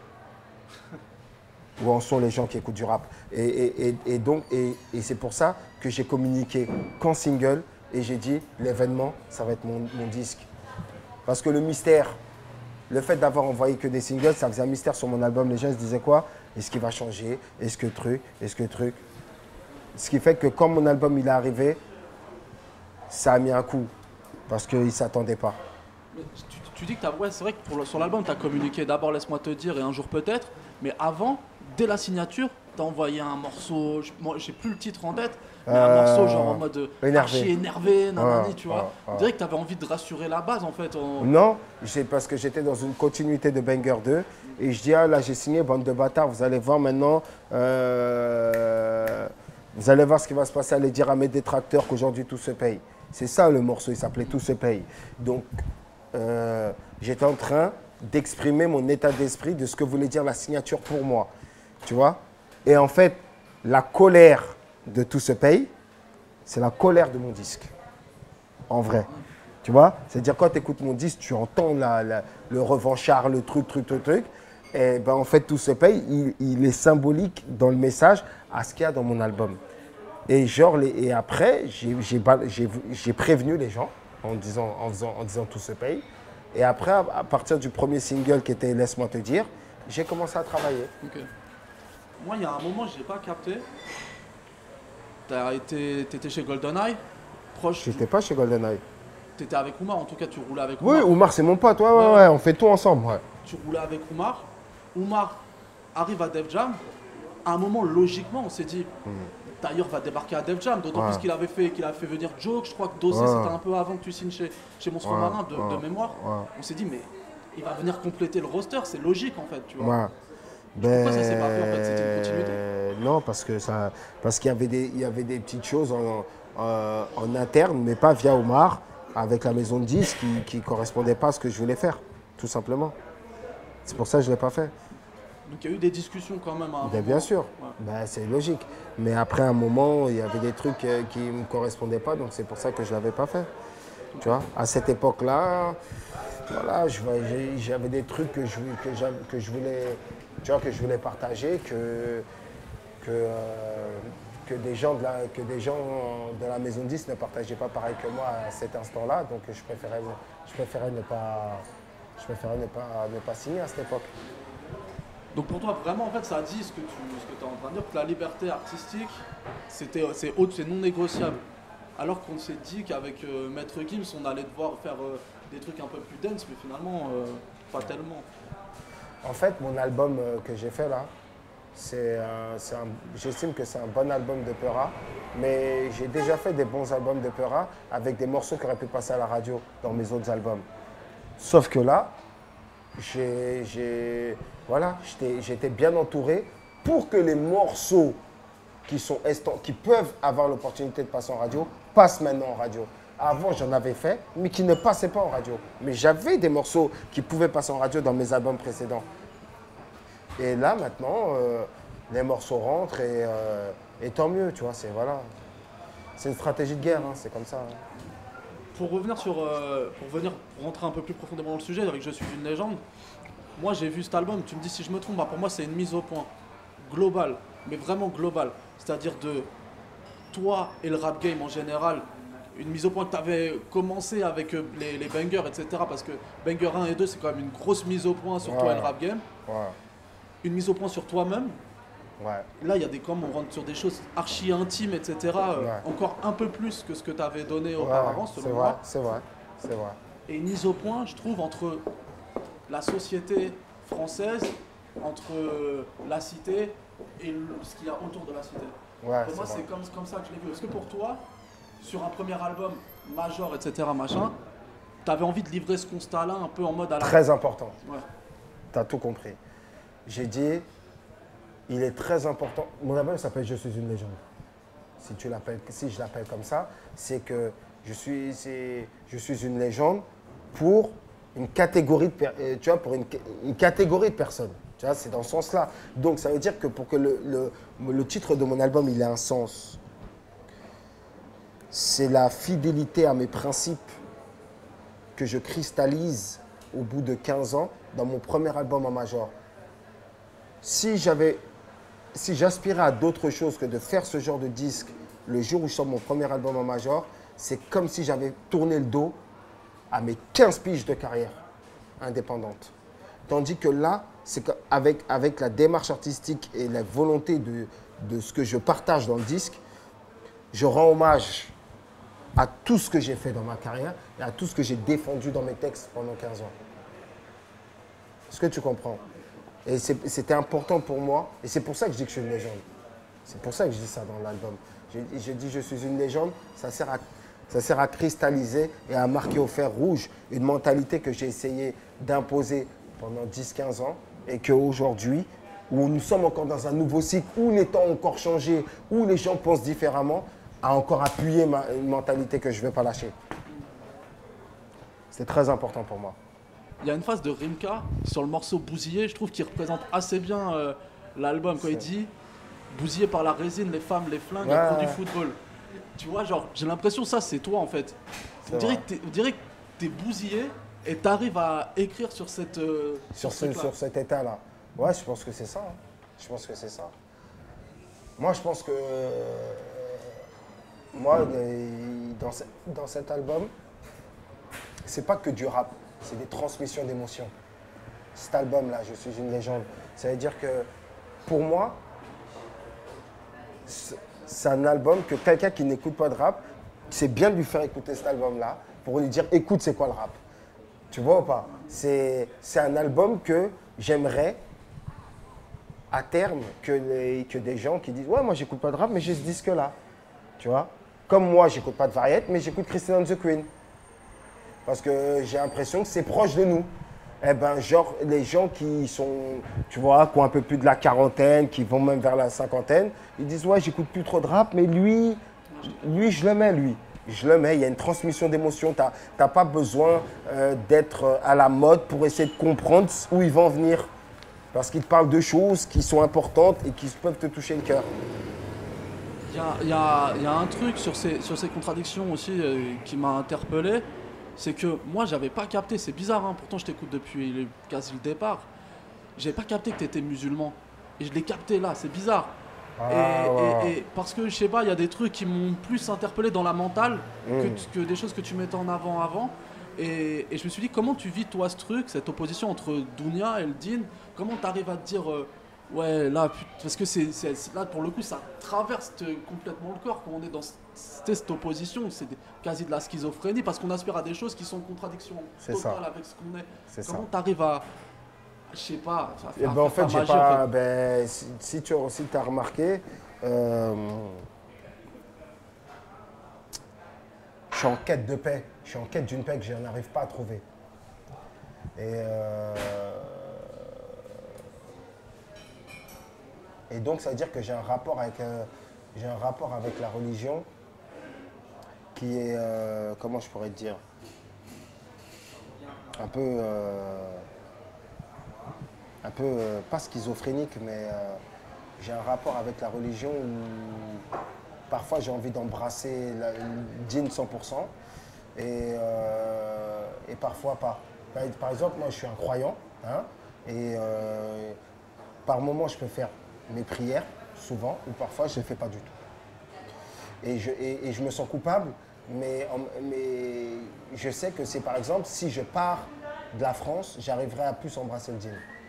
où en sont les gens qui écoutent du rap. Et, et- et- et donc, et, et c'est pour ça que j'ai communiqué qu'en single et j'ai dit l'événement, ça va être mon, mon disque. Parce que le mystère, le fait d'avoir envoyé que des singles, ça faisait un mystère sur mon album. Les gens se disaient quoi? Est-ce qu'il va changer? Est-ce que truc? Est-ce que truc? Ce qui fait que quand mon album il est arrivé, ça a mis un coup parce qu'ils ne s'attendaient pas. Mais tu, tu dis que t'as, ouais, c'est vrai que pour le- sur l'album, tu as communiqué d'abord Laisse-moi te dire et Un jour peut-être, mais avant, dès la signature, tu as envoyé un morceau, je- moi j'ai plus le titre en tête, mais un Euh, morceau genre en mode euh, énervé. archi énervé, nanani, Ouais, tu vois. ouais, On ouais. dirait que tu avais envie de rassurer la base en fait. en- Non, c'est parce que j'étais dans une continuité de Banger deux et je dis, ah là j'ai signé, bande de bâtards, vous allez voir maintenant, euh, vous allez voir ce qui va se passer, allez dire à mes détracteurs qu'aujourd'hui tout se paye. C'est ça le morceau, il s'appelait Tout se paye. Donc euh, j'étais en train d'exprimer mon état d'esprit de ce que voulait dire la signature pour moi, tu vois. Et en fait, la colère de Tout se paye, c'est la colère de mon disque, en vrai. Tu vois? C'est-à-dire quand tu écoutes mon disque, tu entends la, la, le revanchard, le truc, truc, truc, truc. Et ben, en fait, tout se paye. Il, il est symbolique dans le message à ce qu'il y a dans mon album. Et, genre, les, et après, j'ai prévenu les gens en disant, en, faisant, en disant tout se paye. Et après, à, à partir du premier single qui était Laisse-moi te dire, j'ai commencé à travailler. Okay. Moi, il y a un moment, je n'ai pas capté. Tu étais chez GoldenEye, proche. J'étais du... pas chez GoldenEye. Tu étais avec Oumar, en tout cas, tu roulais avec Oumar. Oui, Oumar, c'est mon pote, ouais, ouais, ouais, ouais, on fait tout ensemble. Ouais. Tu roulais avec Oumar. Oumar arrive à Def Jam. À un moment, logiquement, on s'est dit, hmm. D'ailleurs, va débarquer à Def Jam, d'autant ouais. plus qu'il avait fait, qu'il a fait venir Joke. Je crois que Dossé, ouais. c'était un peu avant que tu signes chez, chez Monstre ouais. Marin, de, ouais. de mémoire. Ouais. On s'est dit, mais il va venir compléter le roster, c'est logique en fait, tu vois. Ouais. Ben, pourquoi ça s'est pas fait en fait? C'était une continuité? Non, parce que ça, parce qu'il y avait des, il y avait des petites choses en, en, en interne, mais pas via Oumar, avec la maison de disques qui ne correspondaient pas à ce que je voulais faire, tout simplement. C'est pour ça que je ne l'ai pas fait. Donc il y a eu des discussions quand même. À un ben, bien sûr, ouais. ben, c'est logique. Mais après un moment, il y avait des trucs qui ne me correspondaient pas, donc c'est pour ça que je ne l'avais pas fait. Okay. Tu vois, à cette époque-là, voilà, j'avais des trucs que je, que, que je voulais, tu vois, que je voulais partager, que, que, euh, que, des gens de la, que des gens de la maison de disques ne partageaient pas pareil que moi à cet instant-là, donc je préférais, je préférais ne pas, je préférais ne pas, ne pas signer à cette époque. Donc pour toi, vraiment, en fait, ça dit ce que tu ce que es en train de dire, que la liberté artistique, c'est haute, c'est non négociable. Alors qu'on s'est dit qu'avec euh, Maître Gims, on allait devoir faire euh, des trucs un peu plus dense, mais finalement, euh, pas tellement. En fait, mon album euh, que j'ai fait là, euh, j'estime que c'est un bon album de Peura, mais j'ai déjà fait des bons albums de Peura avec des morceaux qui auraient pu passer à la radio dans mes autres albums. Sauf que là, j'ai... Voilà, j'étais bien entouré pour que les morceaux qui, sont qui peuvent avoir l'opportunité de passer en radio passent maintenant en radio. Avant, j'en avais fait, mais qui ne passaient pas en radio. Mais j'avais des morceaux qui pouvaient passer en radio dans mes albums précédents. Et là, maintenant, euh, les morceaux rentrent et, euh, et tant mieux, tu vois. C'est voilà. C'est une stratégie de guerre, hein, c'est comme ça. Hein. Pour revenir sur, euh, pour venir rentrer un peu plus profondément dans le sujet, avec Je suis une légende, moi j'ai vu cet album, tu me dis si je me trompe, bah pour moi c'est une mise au point globale, mais vraiment globale. C'est-à-dire de toi et le rap game en général, une mise au point que tu avais commencé avec les, les bangers, et cetera. Parce que banger un et deux, c'est quand même une grosse mise au point sur ouais. toi et le rap game. Ouais. Une mise au point sur toi-même. Ouais. Là, il y a des comme on rentre sur des choses archi intimes, et cetera. Ouais. Euh, encore un peu plus que ce que tu avais donné auparavant, ouais, selon moi. C'est vrai, c'est vrai. Et une mise au point, je trouve, entre la société française, entre la cité et le, ce qu'il y a autour de la cité. Ouais, pour moi, c'est comme, comme ça que je l'ai vu. Est-ce que pour toi, sur un premier album, Major, et cetera, machin, tu avais envie de livrer ce constat-là un peu en mode à la... Très important. Ouais. Tu as tout compris. J'ai dit, il est très important. Mon album s'appelle Je suis une légende. Si, tu si je l'appelle comme ça, c'est que je suis, je suis une légende pour une catégorie de, tu vois, pour une, une catégorie de personnes. Tu vois, c'est dans ce sens-là. Donc, ça veut dire que pour que le, le, le titre de mon album il ait un sens, c'est la fidélité à mes principes que je cristallise au bout de quinze ans dans mon premier album en major. Si j'avais, si j'aspirais à d'autres choses que de faire ce genre de disque le jour où je sors mon premier album en major, c'est comme si j'avais tourné le dos à mes quinze piges de carrière indépendante. Tandis que là, c'est qu'avec avec la démarche artistique et la volonté de, de ce que je partage dans le disque, je rends hommage à tout ce que j'ai fait dans ma carrière et à tout ce que j'ai défendu dans mes textes pendant quinze ans. Est-ce que tu comprends? Et c'était important pour moi, et c'est pour ça que je dis que je suis une légende. C'est pour ça que je dis ça dans l'album. Je, je dis je suis une légende, ça sert à, ça sert à cristalliser et à marquer au fer rouge une mentalité que j'ai essayé d'imposer pendant dix quinze ans et qu'aujourd'hui, où nous sommes encore dans un nouveau cycle, où les temps ont encore changé, où les gens pensent différemment, a encore appuyé ma, une mentalité que je ne vais pas lâcher. C'est très important pour moi. Il y a une phrase de Rimka sur le morceau Bousillé, je trouve qu'il représente assez bien euh, l'album quand il dit « Bousillé par la résine, les femmes, les flingues, ouais, et le du football ». Tu vois, genre, j'ai l'impression que ça, c'est toi en fait. On dirait, que on dirait que t'es bousillé et t'arrives à écrire sur cette euh, Sur, sur, ce, ce sur cet état-là. Ouais, je pense que c'est ça. hein. Je pense que c'est ça. Moi, je pense que. euh, moi, les- dans, ce- dans cet album, c'est pas que du rap, c'est des transmissions d'émotions. Cet album-là, Je suis une légende, ça veut dire que pour moi, c'est c'est un album que quelqu'un qui n'écoute pas de rap, c'est bien de lui faire écouter cet album-là pour lui dire écoute, c'est quoi le rap? Tu vois ou pas? C'est c'est un album que j'aimerais à terme que, les, que des gens qui disent ouais, moi j'écoute pas de rap, mais j'ai ce disque-là. Tu vois? Comme moi, j'écoute pas de variette, mais j'écoute Christine and the Queen. Parce que j'ai l'impression que c'est proche de nous. Eh ben, genre, les gens qui sont, tu vois, qui ont un peu plus de la quarantaine, qui vont même vers la cinquantaine, ils disent, ouais, j'écoute plus trop de rap, mais lui, lui, je le mets, lui. Je le mets, il y a une transmission d'émotions. Tu n'as pas besoin euh, d'être à la mode pour essayer de comprendre où ils vont en venir. Parce qu'ils te parlent de choses qui sont importantes et qui peuvent te toucher le cœur. Il y a, il y a- il y a un truc sur ces, sur ces contradictions aussi euh, qui m'a interpellé, c'est que moi j'avais pas capté, c'est bizarre, hein, pourtant je t'écoute depuis le- quasi le départ, j'avais pas capté que tu étais musulman. Et je l'ai capté là, c'est bizarre. Ah, et, ouais. et- et parce que je sais pas, il y a des trucs qui m'ont plus interpellé dans la mentale Mm. que, tu- que des choses que tu mettais en avant avant. Et, et je me suis dit, comment tu vis toi ce truc, cette opposition entre Dounia et le Din? Comment tu arrives à te dire, euh, ouais, là, put- parce que c'est, c'est- c'est- là, pour le coup, ça traverse euh, complètement le corps quand on est dans c- c- cette opposition. C'est des- quasi de la schizophrénie parce qu'on aspire à des choses qui sont en contradiction C'est totale ça. avec ce qu'on est. C'est Comment ça. tu arrives à, je sais pas, à Eh faire, ben, en faire fait, j'ai magie, en pas. fait. Ben, si, si tu si as remarqué, euh, je suis en quête de paix. Je suis en quête d'une paix que je n'arrive pas à trouver. Et, euh, et donc, ça veut dire que j'ai un rapport avec, euh, j'ai un rapport avec la religion qui est, euh, comment je pourrais te dire, un peu, euh, un peu euh, pas schizophrénique, mais euh, j'ai un rapport avec la religion où parfois j'ai envie d'embrasser la- le djinn cent pour cent et, euh, et parfois pas. Par, par exemple, moi je suis un croyant hein, et euh, par moment je peux faire mes prières, souvent, ou parfois je ne les fais pas du tout. Et je, et, et je me sens coupable, mais, en- mais je sais que c'est par exemple, si je pars de la France, j'arriverai à plus embrasser le djinn.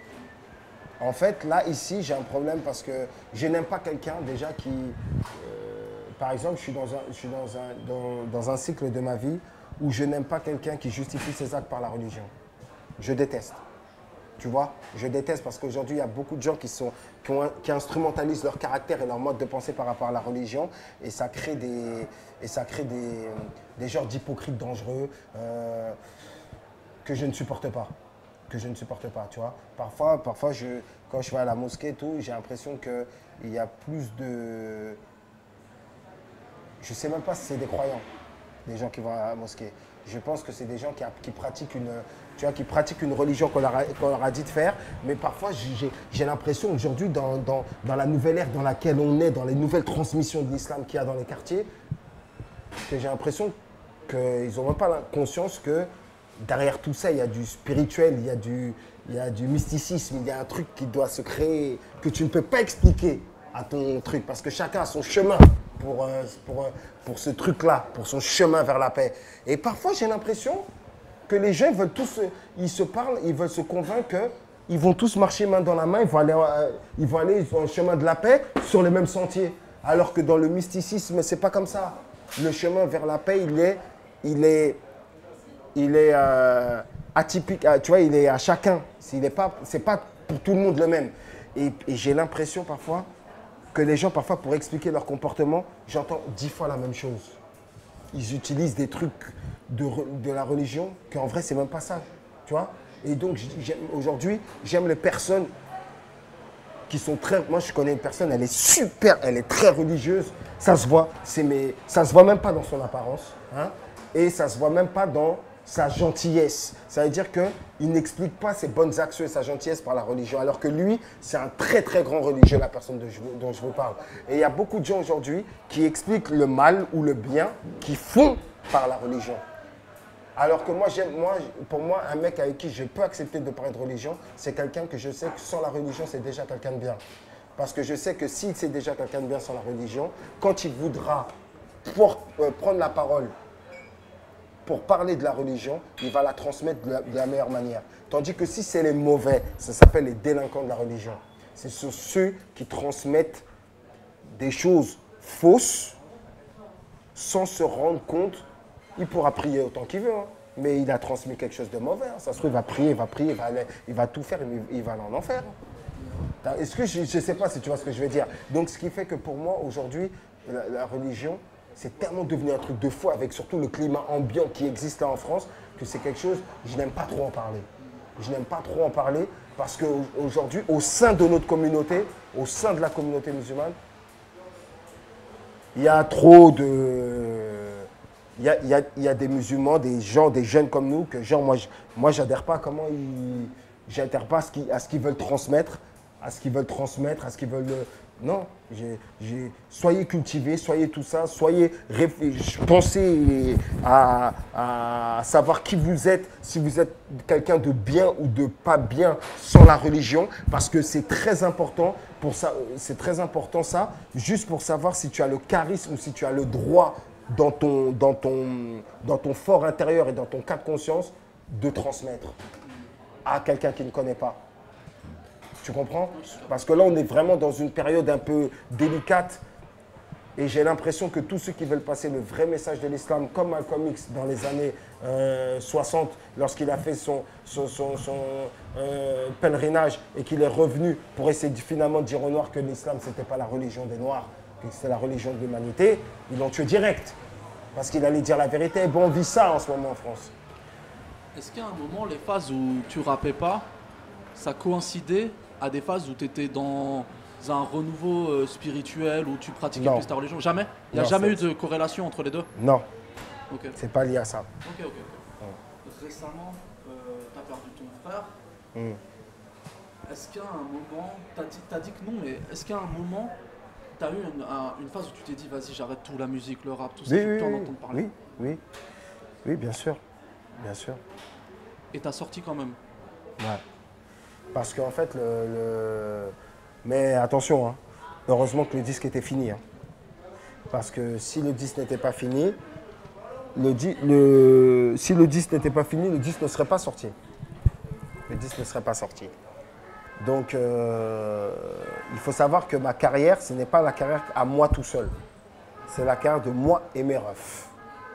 En fait, là, ici, j'ai un problème parce que je n'aime pas quelqu'un déjà qui... euh, par exemple, je suis, dans un, je suis dans, un, dans, dans un cycle de ma vie où je n'aime pas quelqu'un qui justifie ses actes par la religion. Je déteste. Tu vois, je déteste parce qu'aujourd'hui, il y a beaucoup de gens qui, sont, qui, ont, qui instrumentalisent leur caractère et leur mode de pensée par rapport à la religion et ça crée des, et ça crée des, des genres d'hypocrites dangereux euh, que je ne supporte pas. Que je ne supporte pas, tu vois. Parfois, parfois je, quand je vais à la mosquée et tout, j'ai l'impression qu'il y a plus de... Je ne sais même pas si c'est des croyants, des gens qui vont à la mosquée. Je pense que c'est des gens qui, qui pratiquent une... Tu vois, qui pratiquent une religion qu'on leur, a- qu'on leur a dit de faire, mais parfois j'ai j'ai l'impression aujourd'hui dans, dans, dans la nouvelle ère dans laquelle on est, dans les nouvelles transmissions de l'islam qu'il y a dans les quartiers, que j'ai l'impression qu'ils n'ont même pas la conscience que derrière tout ça, il y a du spirituel, il y a du, il y a du mysticisme, il y a un truc qui doit se créer, que tu ne peux pas expliquer à ton truc, parce que chacun a son chemin pour, euh, pour, euh, pour ce truc-là, pour son chemin vers la paix. Et parfois, j'ai l'impression que les gens veulent tous, se- ils se parlent, ils veulent se convaincre qu'ils vont tous marcher main dans la main, ils vont aller, euh, ils vont aller sur le chemin de la paix sur les mêmes sentiers. Alors que dans le mysticisme, c'est pas comme ça. Le chemin vers la paix, il est, il est, il est euh, atypique, euh, tu vois, il est à chacun. Il n'est pas, c'est pas pour tout le monde le même. Et, et j'ai l'impression parfois que les gens, parfois, pour expliquer leur comportement, j'entends dix fois la même chose. Ils utilisent des trucs de, re- de la religion qu'en vrai, c'est même pas ça, tu vois. Et donc, j- j'aime- aujourd'hui, j'aime les personnes qui sont très... Moi, je connais une personne, elle est super, elle est très religieuse. Ça se voit, c'est mes, ça se voit même pas dans son apparence, hein, et ça se voit même pas dans sa gentillesse. Ça veut dire qu'il n'explique pas ses bonnes actions et sa gentillesse par la religion, alors que lui, c'est un très très grand religieux, la personne dont je, vous- dont je vous parle. Et il y a beaucoup de gens aujourd'hui qui expliquent le mal ou le bien qu'ils font par la religion. Alors que moi, moi, pour moi, un mec avec qui je peux accepter de parler de religion, c'est quelqu'un que je sais que sans la religion, c'est déjà quelqu'un de bien. Parce que je sais que s'il c'est déjà quelqu'un de bien sans la religion, quand il voudra pour, euh, prendre la parole pour parler de la religion, il va la transmettre de la, de la meilleure manière. Tandis que si c'est les mauvais, ça s'appelle les délinquants de la religion. C'est sur ceux qui transmettent des choses fausses sans se rendre compte. Il pourra prier autant qu'il veut, hein, mais il a transmis quelque chose de mauvais. Hein. Ça se trouve, il va prier, il va prier, il va, aller, il va tout faire, il, il va aller en enfer. Hein. Est-ce que je ne sais pas si tu vois ce que je veux dire. Donc, ce qui fait que pour moi, aujourd'hui, la, la religion, c'est tellement devenu un truc de fou, avec surtout le climat ambiant qui existe là en France, que c'est quelque chose, je n'aime pas trop en parler. Je n'aime pas trop en parler parce qu'aujourd'hui, au sein de notre communauté, au sein de la communauté musulmane, il y a trop de... Il y a, il y a, il y a des musulmans, des gens, des jeunes comme nous, que genre, moi, je, moi, j'adhère pas à comment ils... J'adhère pas à ce qu'ils, à ce qu'ils veulent transmettre, à ce qu'ils veulent transmettre, à ce qu'ils veulent... Non, j'ai, j'ai, soyez cultivés, soyez tout ça, soyez... Pensez à, à savoir qui vous êtes, si vous êtes quelqu'un de bien ou de pas bien sans la religion, parce que c'est très important pour ça, c'est très important ça, juste pour savoir si tu as le charisme ou si tu as le droit dans ton, dans ton, dans ton fort intérieur et dans ton cas de conscience, de transmettre à quelqu'un qui ne connaît pas. Tu comprends? Parce que là, on est vraiment dans une période un peu délicate et j'ai l'impression que tous ceux qui veulent passer le vrai message de l'islam, comme Malcolm X dans les années euh, soixante, lorsqu'il a fait son, son, son, son euh, pèlerinage et qu'il est revenu pour essayer de, finalement de dire aux Noirs que l'islam, ce n'était pas la religion des Noirs, que c'était la religion de l'humanité, ils l'ont tué direct. Parce qu'il allait dire la vérité. Bon, on vit ça en ce moment en France. Est-ce qu'à un moment, les phases où tu rappais pas, ça coïncidait à des phases où tu étais dans un renouveau euh, spirituel, où tu pratiquais Non. plus ta religion? Jamais? Il n'y a Non, jamais eu c'est- de corrélation entre les deux? Non, Ok, c'est pas lié à ça. ok, ok. ok. Récemment, tu as perdu ton frère. Mm. Est-ce qu'à un moment, tu as dit, t'as dit que non, mais est-ce qu'à un moment, tu as eu une, un- une phase où tu t'es dit, vas-y, j'arrête tout, la musique, le rap, tout ça, Oui, je veux oui, plus en oui, entendre parler? oui, oui, oui, bien sûr, bien sûr. Et tu as sorti quand même. Ouais. Parce qu'en fait, le, le- Mais attention, hein, heureusement que le disque était fini. Hein. Parce que si le disque n'était pas fini, le di- le... si le disque n'était pas fini, le disque ne serait pas sorti. Le disque ne serait pas sorti. Donc, euh, il faut savoir que ma carrière, ce n'est pas la carrière à moi tout seul. C'est la carrière de moi et mes refs.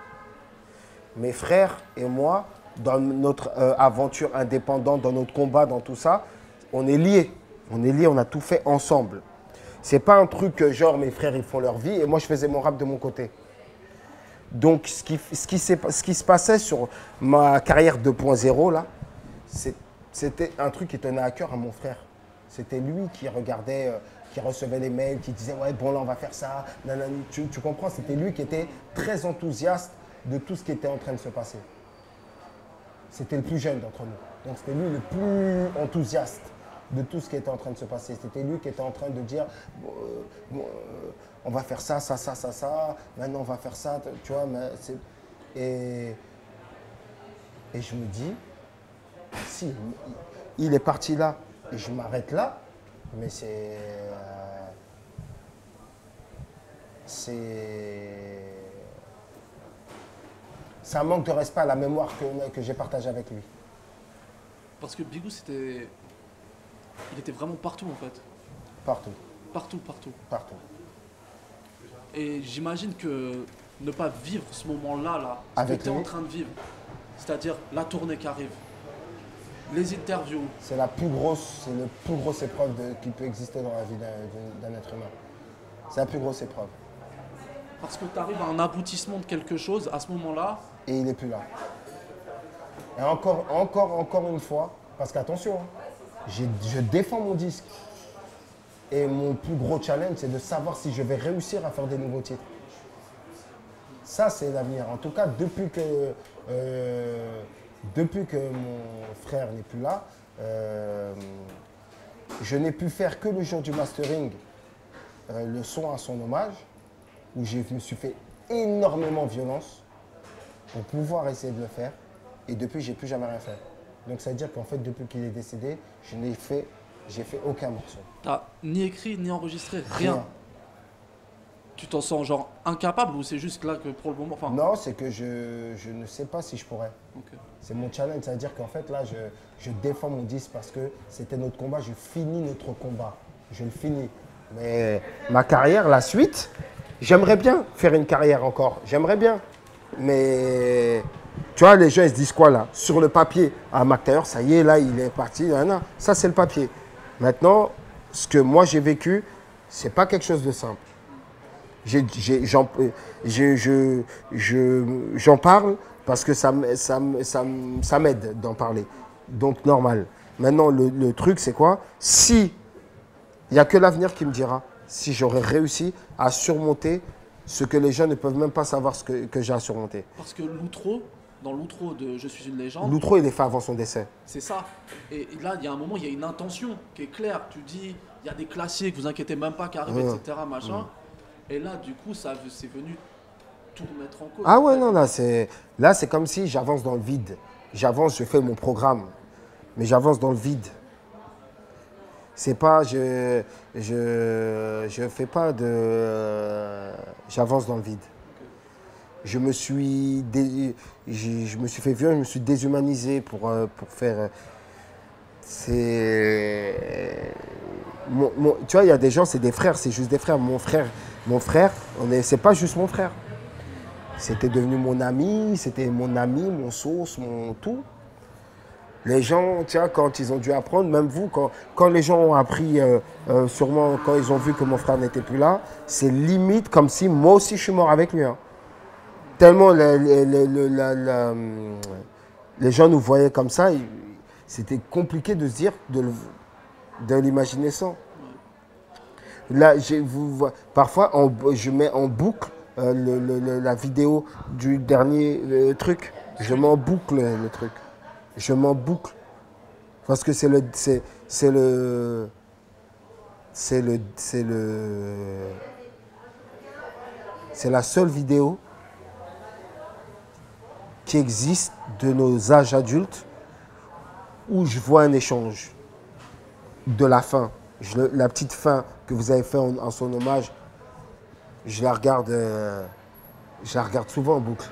Mes frères et moi, dans notre euh, aventure indépendante, dans notre combat, dans tout ça, on est liés. On est liés, on a tout fait ensemble. C'est pas un truc que genre mes frères ils font leur vie et moi je faisais mon rap de mon côté. Donc ce qui, ce qui, s'est- ce qui se passait sur ma carrière deux point zéro là, c'est- c'était un truc qui tenait à cœur à mon frère. C'était lui qui regardait, euh, qui recevait les mails, qui disait ouais bon là on va faire ça, nanani. Tu, tu comprends, c'était lui qui était très enthousiaste de tout ce qui était en train de se passer. C'était le plus jeune d'entre nous. Donc c'était lui le plus enthousiaste de tout ce qui était en train de se passer. C'était lui qui était en train de dire bon, euh, bon, euh, on va faire ça, ça, ça, ça, ça, maintenant on va faire ça, tu vois. Mais c'est- et, et je me dis, si il, il est parti là et je m'arrête là, mais c'est. euh, c'est. C'est un manque de respect à la mémoire que, que j'ai partagée avec lui. Parce que Bigou, c'était. Il était vraiment partout en fait. Partout, Partout, partout. partout. Et j'imagine que ne pas vivre ce moment-là, là, ce Avec que tu es lui. en train de vivre, c'est-à-dire la tournée qui arrive, les interviews, C'est la plus grosse, c'est la plus grosse épreuve de- qui peut exister dans la vie d'un- d'un être humain. C'est la plus grosse épreuve. parce que tu arrives à un aboutissement de quelque chose, à ce moment-là, Et il n'est plus là. Et encore, encore, encore une fois, parce qu'attention, hein, j'ai- je défends mon disque. Et mon plus gros challenge, c'est de savoir si je vais réussir à faire des nouveaux titres. Ça, c'est l'avenir. En tout cas, depuis que, euh, depuis que mon frère n'est plus là, euh, je n'ai pu faire que le jour du mastering euh, le son à son hommage, où je me suis fait énormément violence pour pouvoir essayer de le faire. Et depuis, j'ai plus jamais rien fait. Donc ça veut dire qu'en fait, depuis qu'il est décédé, je n'ai fait, j'ai fait aucun morceau. T'as ni écrit, ni enregistré, rien. Rien. Tu t'en sens genre incapable ou c'est juste là que pour le moment, enfin... Non, c'est que je, je ne sais pas si je pourrais. Ok. C'est mon challenge, ça veut dire qu'en fait là, je, je défends mon disque parce que c'était notre combat, je finis notre combat, je le finis. Mais ma carrière, la suite, j'aimerais bien faire une carrière encore, j'aimerais bien. Mais tu vois, les gens ils se disent quoi là? Sur le papier, ah Mac Taylor, ça y est, là il est parti, nan, nan. Ça c'est le papier. Maintenant, ce que moi j'ai vécu, c'est pas quelque chose de simple. J'ai- j'ai- J'en je- je- je- j'en parle parce que ça, m- ça, m- ça, m- ça m'aide d'en parler. Donc normal. Maintenant, le, le truc, c'est quoi? Si, il n'y a que l'avenir qui me dira si j'aurais réussi à surmonter ce que les gens ne peuvent même pas savoir ce que, que j'ai à surmonter. Parce que l'outro, dans l'outro de Je suis une légende, L'outro, il est fait avant son décès. c'est ça. Et là, il y a un moment, il y a une intention qui est claire. Tu dis, il y a des classiques, vous inquiétez même pas qu'arrive, Ouais. et cetera. Machin. Et là, du coup, ça c'est venu tout remettre en cause. Ah en ouais, fait. non, là, c'est là, c'est comme si j'avance dans le vide. J'avance, je fais mon programme, mais j'avance dans le vide. C'est pas, je, je, je fais pas de, j'avance dans le vide. Je me suis, dé- je, je me suis fait vieux, je me suis déshumanisé pour, euh, pour faire. euh, C'est, mon- mon- tu vois, il y a des gens, c'est des frères, c'est juste des frères. Mon frère, mon frère, on est, c'est pas juste mon frère. C'était devenu mon ami, c'était mon ami, mon sauce, mon tout. Les gens, tiens, quand ils ont dû apprendre, même vous, quand, quand les gens ont appris, euh, euh, sûrement quand ils ont vu que mon frère n'était plus là, c'est limite comme si moi aussi je suis mort avec lui. Hein. Tellement le- le- le- le- la- la, hum, les gens nous voyaient comme ça, il- c'était compliqué de se dire, de, le- de l'imaginer sans. Là, j'ai- vous, vo- parfois, en- je mets en boucle euh, le- le- le- la vidéo du dernier euh, truc. Je m'en boucle le truc. Je m'en boucle. Parce que c'est le. C'est c'est le. C'est le. C'est le. C'est la seule vidéo qui existe de nos âges adultes où je vois un échange de la fin. Je le- la petite fin que vous avez fait en, en son hommage, je la regarde, euh, je la regarde souvent en boucle.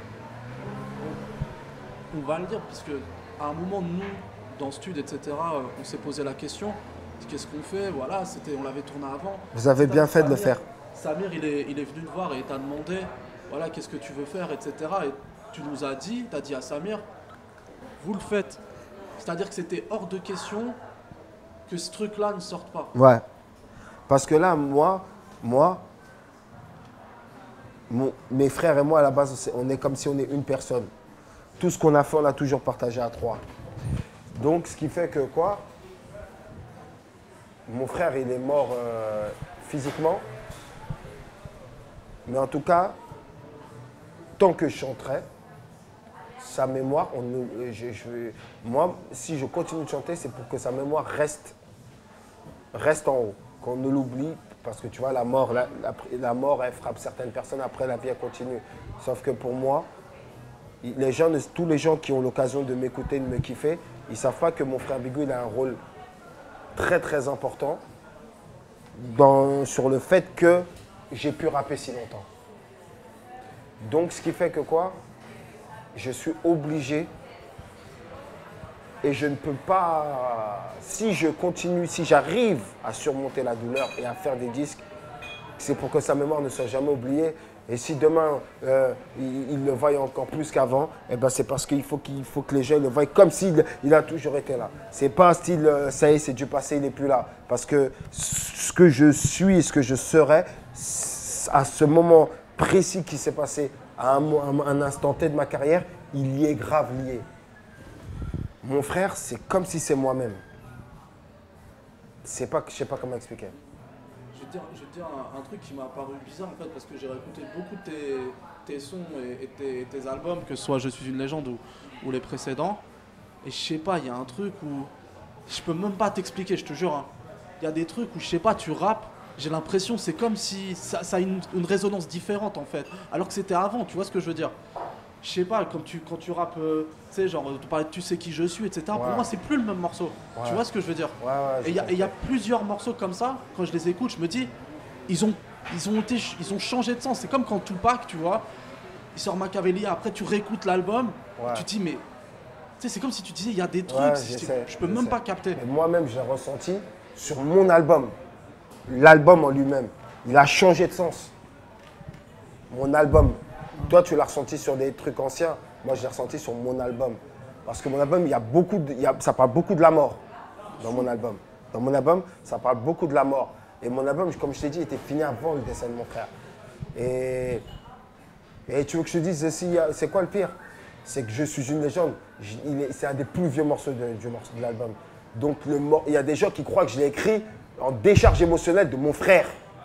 On va le dire, parce que à un moment, nous, dans Stud, et cetera, euh, on s'est posé la question qu'est-ce qu'on fait? Voilà, c'était, on l'avait tourné avant. Vous avez bien fait de le Samir- faire. Samir, il est, il est venu te voir et il t'a demandé voilà, qu'est-ce que tu veux faire, et cetera. Et tu nous as dit, tu as dit à Samir, vous le faites. C'est-à-dire que c'était hors de question que ce truc-là ne sorte pas. Ouais. Parce que là, moi, moi, mon- mes frères et moi, à la base, c'est- on est comme si on est une personne. Tout ce qu'on a fait, on l'a toujours partagé à trois. Donc, ce qui fait que quoi? Mon frère, il est mort euh, physiquement. Mais en tout cas, tant que je chanterai, sa mémoire, on nous- euh, je- je- moi, si je continue de chanter, c'est pour que sa mémoire reste, reste en haut, qu'on ne l'oublie, parce que tu vois, la mort, la, la- la mort, elle frappe certaines personnes, après la vie, elle continue. Sauf que pour moi, il- les gens, ne- tous les gens qui ont l'occasion de m'écouter, de me kiffer, ils ne savent pas que mon frère Bigou, il a un rôle très très important dans, sur le fait que j'ai pu rapper si longtemps. Donc, ce qui fait que quoi? Je suis obligé et je ne peux pas, si je continue, si j'arrive à surmonter la douleur et à faire des disques, c'est pour que sa mémoire ne soit jamais oubliée. Et si demain, euh, il, il le voit encore plus qu'avant, eh ben c'est parce qu'il faut, qu'il faut que les gens le voient comme s'il il a toujours été là. C'est pas un style, euh, ça y est, c'est du passé, il n'est plus là. Parce que ce que je suis et ce que je serai, à ce moment précis qui s'est passé, à un, mo- un- un instant T de ma carrière, il y est grave lié. Mon frère, c'est comme si c'est moi-même. C'est pas, je sais pas comment expliquer. Je vais te dire, je vais te dire un, un truc qui m'a paru bizarre en fait, parce que j'ai réécouté beaucoup de tes, tes sons et, et tes, tes albums, que ce soit Je suis une légende ou, ou les précédents. Et je sais pas, il y a un truc où. Je peux même pas t'expliquer, je te jure. hein. Il y a des trucs où je sais pas, tu rappes, j'ai l'impression c'est comme si ça, ça a une, une résonance différente en fait. Alors que c'était avant, tu vois ce que je veux dire? je sais pas, quand tu, quand tu rappes, euh, tu sais, genre, tu parlais de Tu sais qui je suis, et cetera. Ouais. Pour moi, c'est plus le même morceau. Ouais. Tu vois ce que je veux dire? Ouais, ouais, et il y, y a plusieurs morceaux comme ça, quand je les écoute, je me dis, ils ont, ils ont, été, ils ont changé de sens. C'est comme quand Tupac, tu vois, il sort Machiavelli, après tu réécoutes l'album, ouais. tu te dis, mais. Tu sais, c'est comme si tu disais, il y a des trucs, ouais, je, sais, je peux je même sais. pas capter. Mais moi-même, j'ai ressenti sur mon album, l'album en lui-même, il a changé de sens. Mon album. Toi, tu l'as ressenti sur des trucs anciens. Moi, je l'ai ressenti sur mon album. Parce que mon album, il y a beaucoup de, il y a, ça parle beaucoup de la mort dans mon album. Dans mon album, ça parle beaucoup de la mort. Et mon album, comme je t'ai dit, était fini avant le décès de mon frère. Et, et tu veux que je te dise, c'est quoi le pire? C'est que Je suis une légende. C'est un des plus vieux morceaux de, du morceau de l'album. Donc, le, il y a des gens qui croient que je l'ai écrit en décharge émotionnelle de mon frère.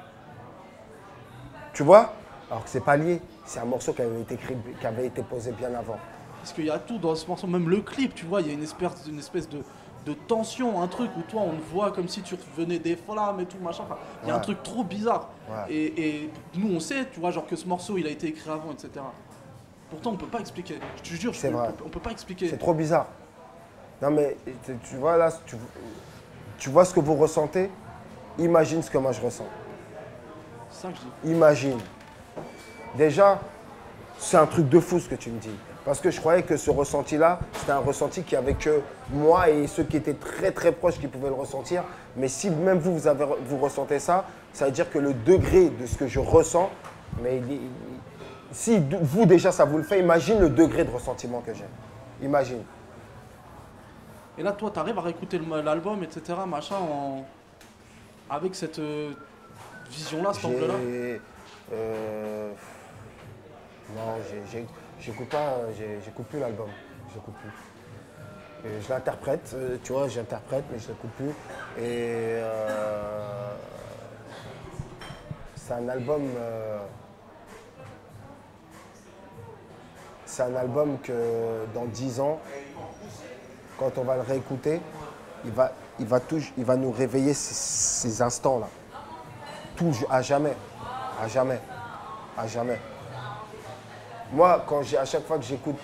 Tu vois? Alors que c'est pas lié. C'est un morceau qui avait été écrit, qui avait été posé bien avant. Parce qu'il y a tout dans ce morceau, même le clip, tu vois, il y a une espèce, une espèce de, de tension, un truc où toi on te voit comme si tu revenais des flammes et tout, machin. Enfin, il y a ouais. un truc trop bizarre. Ouais. Et, et nous on sait, tu vois, genre que ce morceau il a été écrit avant, et cetera. Pourtant on peut pas expliquer. Je te jure, je peux, on, peut, on peut pas expliquer. C'est trop bizarre. Non mais tu, tu vois là, tu, tu vois ce que vous ressentez, imagine ce que moi je ressens. C'est ça que je dis. Imagine. Déjà, c'est un truc de fou ce que tu me dis. Parce que je croyais que ce ressenti-là, c'était un ressenti qui avait que moi et ceux qui étaient très très proches qui pouvaient le ressentir. Mais si même vous, vous, avez, vous ressentez ça, ça veut dire que le degré de ce que je ressens, mais il, il, si vous déjà ça vous le fait, imagine le degré de ressentiment que j'ai. Imagine. Et là, toi, tu arrives à réécouter l'album, et cetera, machin, en... avec cette euh, vision-là, cet angle-là euh... Non, j'écoute pas, j'écoute plus l'album, j'écoute plus. Et je l'interprète, tu vois, j'interprète, mais je l'écoute plus. Et euh, c'est un album, euh, c'est un album que dans dix ans, quand on va le réécouter, il va, il va, tout, il va nous réveiller ces, ces instants-là. Tout, à jamais, à jamais, à jamais. Moi, quand j'ai, à chaque fois que j'écoute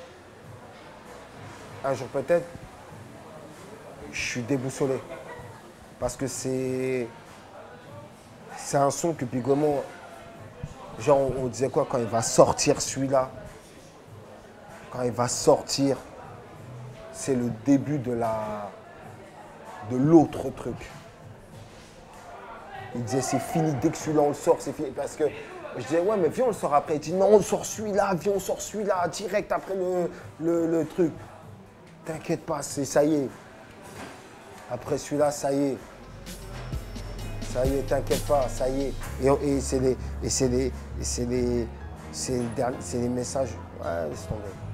Un jour peut-être, je suis déboussolé. Parce que c'est c'est un son que puis comment, genre on, on disait quoi, quand il va sortir celui-là, quand il va sortir, c'est le début de la de l'autre truc. Il disait c'est fini, dès que celui-là on le sort, c'est fini. Parce que je disais ouais mais viens on le sort après. Il dit non on sort celui-là, viens on sort celui-là, direct après le, le, le truc. T'inquiète pas, c'est ça y est. Après celui-là, ça y est. Ça y est, t'inquiète pas, ça y est. Et, et c'est des, et c'est des, et c'est des, c'est des, c'est des messages. Ouais, laisse tomber.